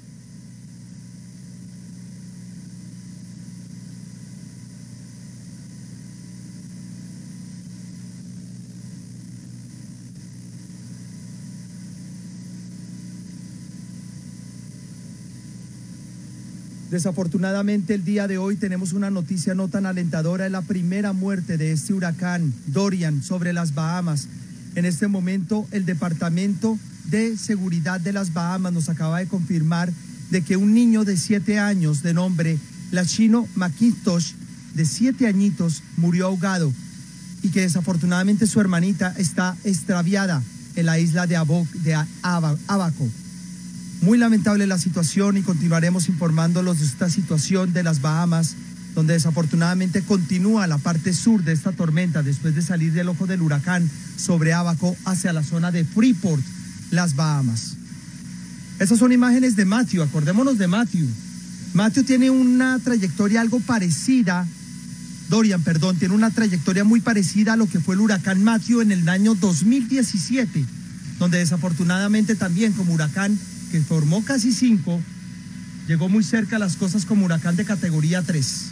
Desafortunadamente el día de hoy tenemos una noticia no tan alentadora, es la primera muerte de este huracán Dorian sobre las Bahamas. En este momento el Departamento de Seguridad de las Bahamas nos acaba de confirmar de que un niño de siete años de nombre Lachino McIntosh, de siete añitos, murió ahogado y que desafortunadamente su hermanita está extraviada en la isla de, Abo, de Abaco. Muy lamentable la situación y continuaremos informándolos de esta situación de las Bahamas, donde desafortunadamente continúa la parte sur de esta tormenta después de salir del ojo del huracán sobre Abaco hacia la zona de Freeport, las Bahamas. Esas son imágenes de Matthew, acordémonos de Matthew. Matthew tiene una trayectoria algo parecida, Dorian, perdón, tiene una trayectoria muy parecida a lo que fue el huracán Matthew en el año dos mil diecisiete, donde desafortunadamente también como huracán que formó casi cinco, llegó muy cerca a las costas como huracán de categoría tres.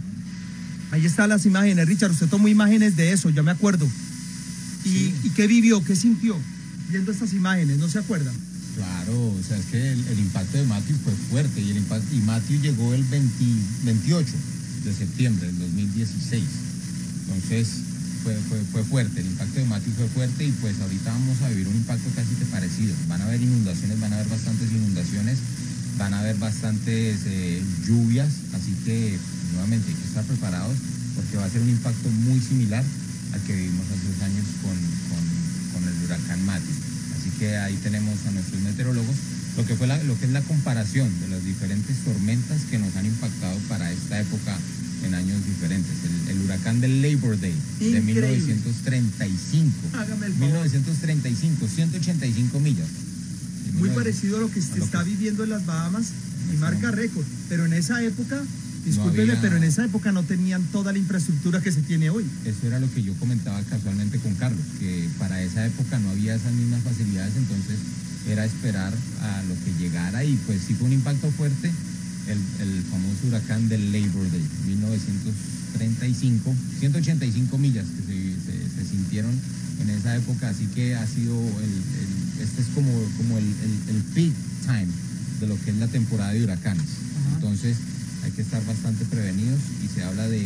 Ahí están las imágenes, Richard, usted tomó imágenes de eso, yo me acuerdo. ¿Y, sí. ¿Y qué vivió, qué sintió viendo estas imágenes? ¿No se acuerdan? Claro, o sea, es que el, el impacto de Matthew fue fuerte y, el impacto, y Matthew llegó el veinte, veintiocho de septiembre del dos mil dieciséis. Entonces, Fue, fue, fue fuerte, el impacto de Matthew fue fuerte y pues ahorita vamos a vivir un impacto casi que parecido. Van a haber inundaciones, van a haber bastantes inundaciones, van a haber bastantes eh, lluvias, así que nuevamente hay que estar preparados porque va a ser un impacto muy similar al que vivimos hace dos años con, con, con el huracán Matthew. Así que ahí tenemos a nuestros meteorólogos lo que, fue la, lo que es la comparación de las diferentes tormentas que nos han impactado para esta época en años diferentes. El, el huracán del Labor Day. Increíble. De mil novecientos treinta y cinco. Hágame el favor. mil novecientos treinta y cinco, ciento ochenta y cinco millas. Muy parecido a lo que se está viviendo en las Bahamas y marca récord. Pero en esa época Discúlpeme, no había... pero en esa época no tenían toda la infraestructura que se tiene hoy. Eso era lo que yo comentaba casualmente con Carlos, que para esa época no había esas mismas facilidades, entonces era esperar a lo que llegara y pues sí fue un impacto fuerte, el, el famoso huracán del Labor Day, mil novecientos treinta y cinco, ciento ochenta y cinco millas que se, se, se sintieron en esa época, así que ha sido, el, el, este es como, como el, el, el peak time de lo que es la temporada de huracanes. Ajá. Entonces hay que estar bastante prevenidos y se habla de, de, de,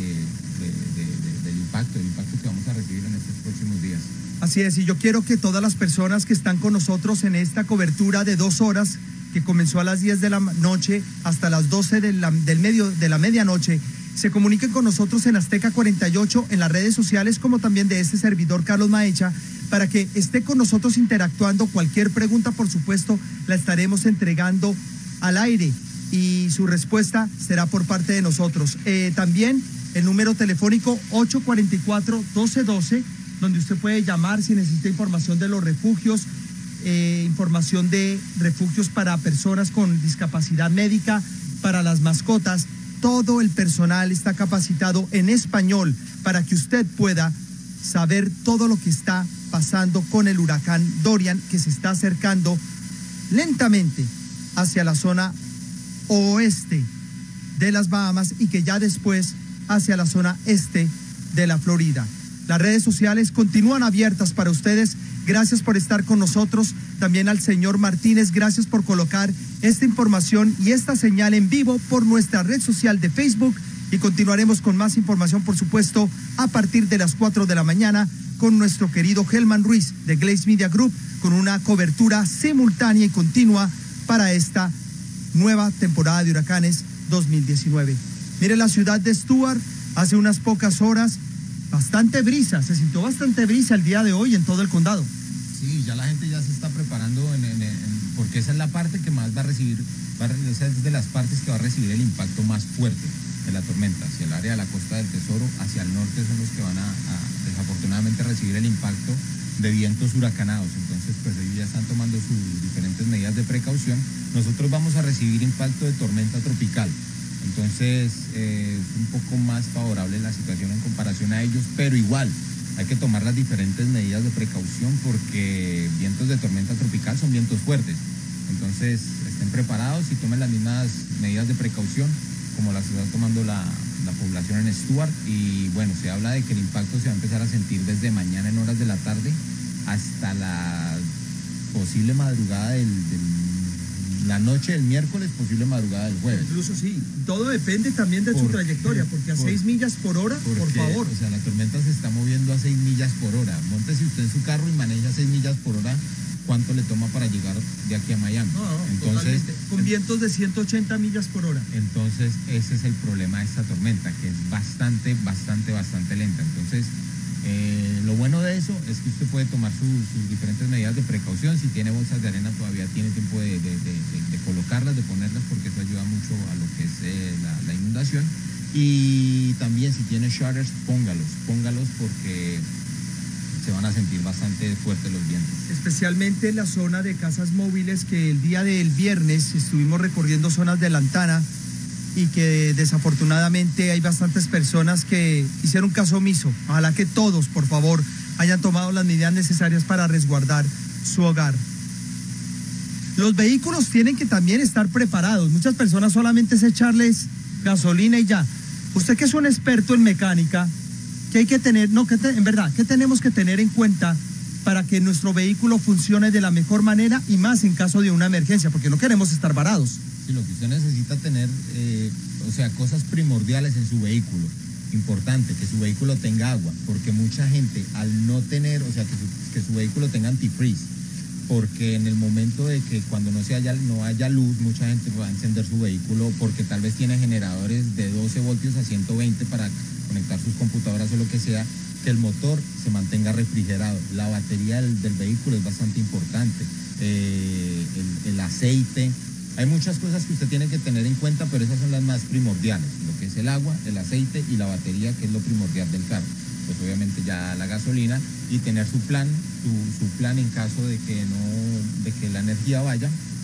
de, del impacto, del impacto que vamos a recibir en estos próximos días. Así es, y yo quiero que todas las personas que están con nosotros en esta cobertura de dos horas, que comenzó a las diez de la noche hasta las doce de la, del medio, de la medianoche, se comuniquen con nosotros en Azteca cuarenta y ocho, en las redes sociales, como también de este servidor Carlos Maecha, para que esté con nosotros interactuando. Cualquier pregunta, por supuesto, la estaremos entregando al aire y su respuesta será por parte de nosotros. Eh, también el número telefónico ocho cuatro cuatro, doce doce, donde usted puede llamar si necesita información de los refugios, eh, información de refugios para personas con discapacidad médica, para las mascotas. Todo el personal está capacitado en español para que usted pueda saber todo lo que está pasando con el huracán Dorian, que se está acercando lentamente hacia la zona oeste de las Bahamas y que ya después hacia la zona este de la Florida. Las redes sociales continúan abiertas para ustedes. Gracias por estar con nosotros. También al señor Martínez, gracias por colocar esta información y esta señal en vivo por nuestra red social de Facebook. Y continuaremos con más información, por supuesto, a partir de las cuatro de la mañana con nuestro querido Helman Ruiz de Glaze Media Group, con una cobertura simultánea y continua para esta nueva temporada de huracanes dos mil diecinueve. Mire la ciudad de Stuart, hace unas pocas horas, bastante brisa, se sintió bastante brisa el día de hoy en todo el condado. Sí, ya la gente ya se está preparando en, en, en, porque esa es la parte que más va a recibir, va a, esa es de las partes que va a recibir el impacto más fuerte de la tormenta. Hacia el área de la Costa del Tesoro, hacia el norte son los que van a, a desafortunadamente recibir el impacto de vientos huracanados. Entonces pues ellos ya están tomando sus diferentes medidas de precaución. Nosotros vamos a recibir impacto de tormenta tropical. Entonces eh, es un poco más favorable la situación en comparación a ellos, pero igual hay que tomar las diferentes medidas de precaución porque vientos de tormenta tropical son vientos fuertes. Entonces estén preparados y tomen las mismas medidas de precaución como las está tomando la, la población en Stuart. Y bueno, se habla de que el impacto se va a empezar a sentir desde mañana en horas de la tarde hasta la posible madrugada del, del la noche del miércoles, posible madrugada del jueves. Incluso sí, todo depende también de por, su trayectoria, porque a por, seis millas por hora, porque, por favor. O sea, la tormenta se está moviendo a seis millas por hora. Móntese usted en su carro y maneja seis millas por hora, ¿cuánto le toma para llegar de aquí a Miami? No, no, entonces, con vientos de ciento ochenta millas por hora. Entonces, ese es el problema de esta tormenta, que es bastante, bastante, bastante lenta. Entonces, Eh, lo bueno de eso es que usted puede tomar su, sus diferentes medidas de precaución. Si tiene bolsas de arena todavía tiene tiempo de, de, de, de, de colocarlas, de ponerlas, porque eso ayuda mucho a lo que es eh, la, la inundación. Y también si tiene shutters, póngalos, póngalos porque se van a sentir bastante fuertes los vientos. Especialmente en la zona de casas móviles, que el día del viernes estuvimos recorriendo zonas de Lantana y que desafortunadamente hay bastantes personas que hicieron caso omiso. Ojalá que todos, por favor, hayan tomado las medidas necesarias para resguardar su hogar. Los vehículos tienen que también estar preparados. Muchas personas solamente es echarles gasolina y ya. Usted que es un experto en mecánica, ¿qué hay que tener? No, que te, en verdad, ¿qué tenemos que tener en cuenta para que nuestro vehículo funcione de la mejor manera y más en caso de una emergencia? Porque no queremos estar varados. Sí, lo que usted necesita tener, eh, o sea, cosas primordiales en su vehículo. Importante, que su vehículo tenga agua, porque mucha gente al no tener, o sea, que su, que su vehículo tenga antifreeze, porque en el momento de que cuando no, se haya, no haya luz, mucha gente va a encender su vehículo porque tal vez tiene generadores de doce voltios a ciento veinte para conectar sus computadoras o lo que sea, que el motor se mantenga refrigerado. La batería del, del vehículo es bastante importante, eh, el, el aceite. Hay muchas cosas que usted tiene que tener en cuenta, pero esas son las más primordiales, lo que es el agua, el aceite y la batería, que es lo primordial del carro. Pues obviamente ya la gasolina, y tener su plan, su, su plan en caso de que no, de que la energía vaya,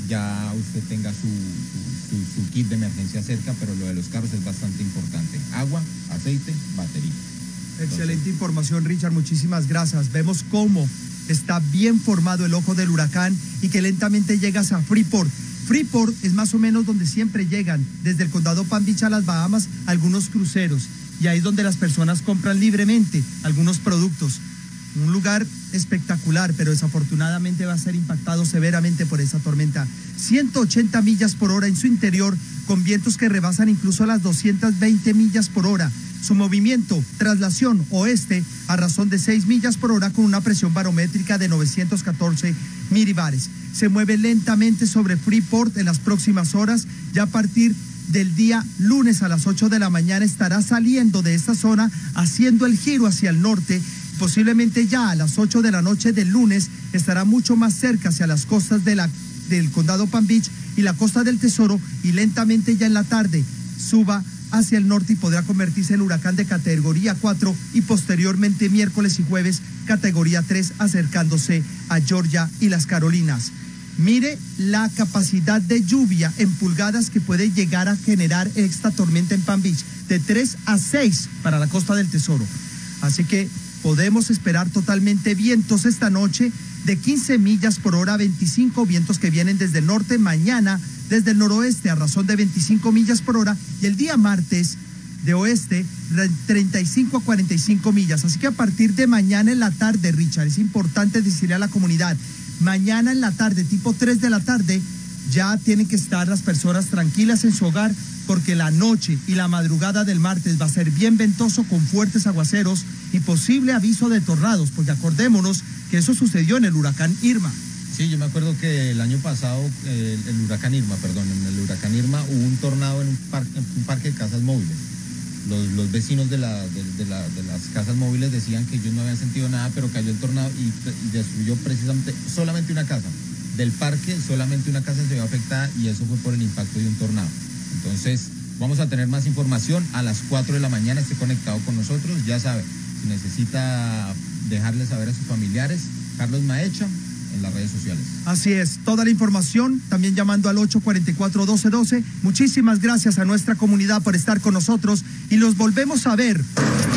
ya usted tenga su, su, su, su kit de emergencia cerca, pero lo de los carros es bastante importante. Agua, aceite, batería. Excelente Entonces, información, Richard, muchísimas gracias. Vemos cómo está bien formado el ojo del huracán y que lentamente llegas a Freeport. Freeport es más o menos donde siempre llegan, desde el condado Palm Beach a las Bahamas, algunos cruceros. Y ahí es donde las personas compran libremente algunos productos. Un lugar espectacular, pero desafortunadamente va a ser impactado severamente por esa tormenta. ciento ochenta millas por hora en su interior, con vientos que rebasan incluso las doscientas veinte millas por hora. Su movimiento, traslación oeste, a razón de seis millas por hora, con una presión barométrica de novecientos catorce milibares. Se mueve lentamente sobre Freeport en las próximas horas. Ya a partir del día lunes a las ocho de la mañana estará saliendo de esta zona, haciendo el giro hacia el norte. Posiblemente ya a las ocho de la noche del lunes estará mucho más cerca hacia las costas de la, del condado Palm Beach y la costa del Tesoro, y lentamente ya en la tarde suba hacia el norte y podrá convertirse en huracán de categoría cuatro y posteriormente miércoles y jueves categoría tres, acercándose a Georgia y las Carolinas. Mire la capacidad de lluvia en pulgadas que puede llegar a generar esta tormenta en Palm Beach, de tres a seis para la costa del Tesoro. Así que podemos esperar totalmente vientos esta noche de quince millas por hora, veinticinco vientos que vienen desde el norte, mañana desde el noroeste a razón de veinticinco millas por hora, y el día martes de oeste treinta y cinco a cuarenta y cinco millas. Así que a partir de mañana en la tarde, Richard, es importante decirle a la comunidad, mañana en la tarde, tipo tres de la tarde, ya tienen que estar las personas tranquilas en su hogar, porque la noche y la madrugada del martes va a ser bien ventoso, con fuertes aguaceros y posible aviso de tornados, porque acordémonos que eso sucedió en el huracán Irma. Sí, yo me acuerdo que el año pasado, eh, el huracán Irma, perdón, en el huracán Irma hubo un tornado en un, par, en un parque de casas móviles. Los, los vecinos de, la, de, de, la, de las casas móviles decían que ellos no habían sentido nada, pero cayó el tornado y, y destruyó precisamente solamente una casa. Del parque, solamente una casa se vio afectada, y eso fue por el impacto de un tornado. Entonces, vamos a tener más información a las cuatro de la mañana. Esté conectado con nosotros. Ya sabe, si necesita dejarle saber a sus familiares, Carlos Maecha, en las redes sociales. Así es, toda la información, también llamando al ocho cuatro cuatro, doce doce. Muchísimas gracias a nuestra comunidad por estar con nosotros y los volvemos a ver.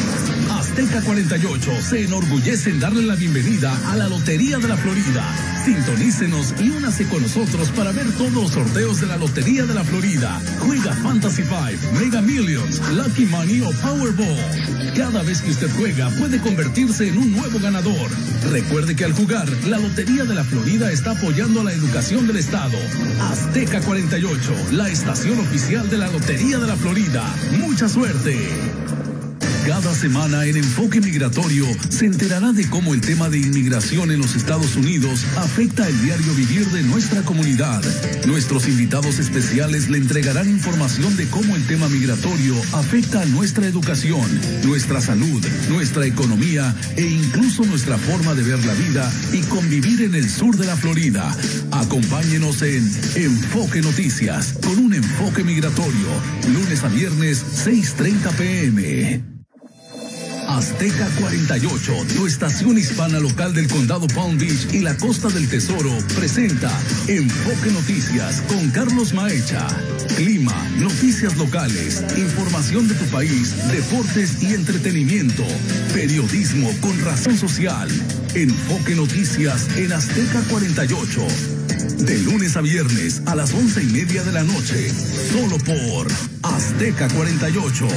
Azteca cuarenta y ocho se enorgullece en darle la bienvenida a la Lotería de la Florida. Sintonícenos y únase con nosotros para ver todos los sorteos de la Lotería de la Florida. Juega Fantasy cinco, Mega Millions, Lucky Money o Powerball. Cada vez que usted juega puede convertirse en un nuevo ganador. Recuerde que al jugar, la Lotería de la Florida está apoyando a la educación del Estado. Azteca cuarenta y ocho, la estación oficial de la Lotería de la Florida. ¡Mucha suerte! Cada semana en Enfoque Migratorio se enterará de cómo el tema de inmigración en los Estados Unidos afecta el diario vivir de nuestra comunidad. Nuestros invitados especiales le entregarán información de cómo el tema migratorio afecta a nuestra educación, nuestra salud, nuestra economía e incluso nuestra forma de ver la vida y convivir en el sur de la Florida. Acompáñenos en Enfoque Noticias con un enfoque migratorio, lunes a viernes, seis treinta pm. Azteca cuarenta y ocho, tu estación hispana local del condado Palm Beach y la costa del Tesoro, presenta Enfoque Noticias con Carlos Maecha. Clima, noticias locales, información de tu país, deportes y entretenimiento, periodismo con razón social. Enfoque Noticias en Azteca cuarenta y ocho. De lunes a viernes a las once y media de la noche, solo por Azteca cuarenta y ocho.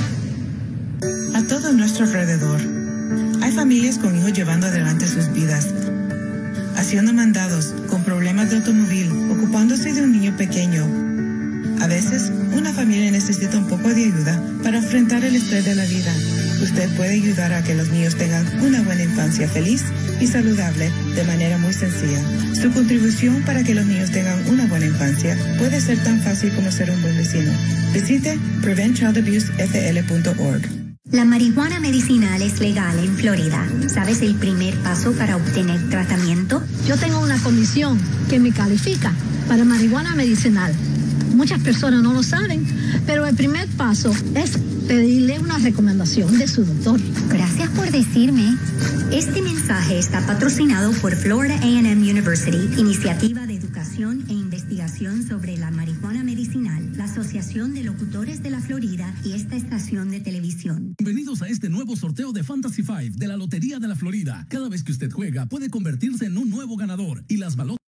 A todo nuestro alrededor, hay familias con hijos llevando adelante sus vidas, haciendo mandados, con problemas de automóvil, ocupándose de un niño pequeño. A veces, una familia necesita un poco de ayuda para enfrentar el estrés de la vida. Usted puede ayudar a que los niños tengan una buena infancia feliz y saludable de manera muy sencilla. Su contribución para que los niños tengan una buena infancia puede ser tan fácil como ser un buen vecino. Visite prevent child abuse f l punto org. La marihuana medicinal es legal en Florida. ¿Sabes el primer paso para obtener tratamiento? Yo tengo una condición que me califica para marihuana medicinal. Muchas personas no lo saben, pero el primer paso es pedirle una recomendación de su doctor. Gracias por decirme. Este mensaje está patrocinado por Florida A and M University, iniciativa de educación e investigación. investigación sobre la marihuana medicinal, la Asociación de Locutores de la Florida y esta estación de televisión. Bienvenidos a este nuevo sorteo de Fantasy Five de la Lotería de la Florida. Cada vez que usted juega puede convertirse en un nuevo ganador y las balotas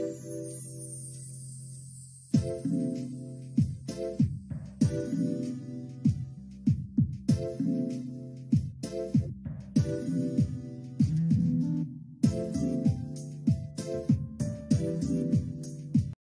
Thank you.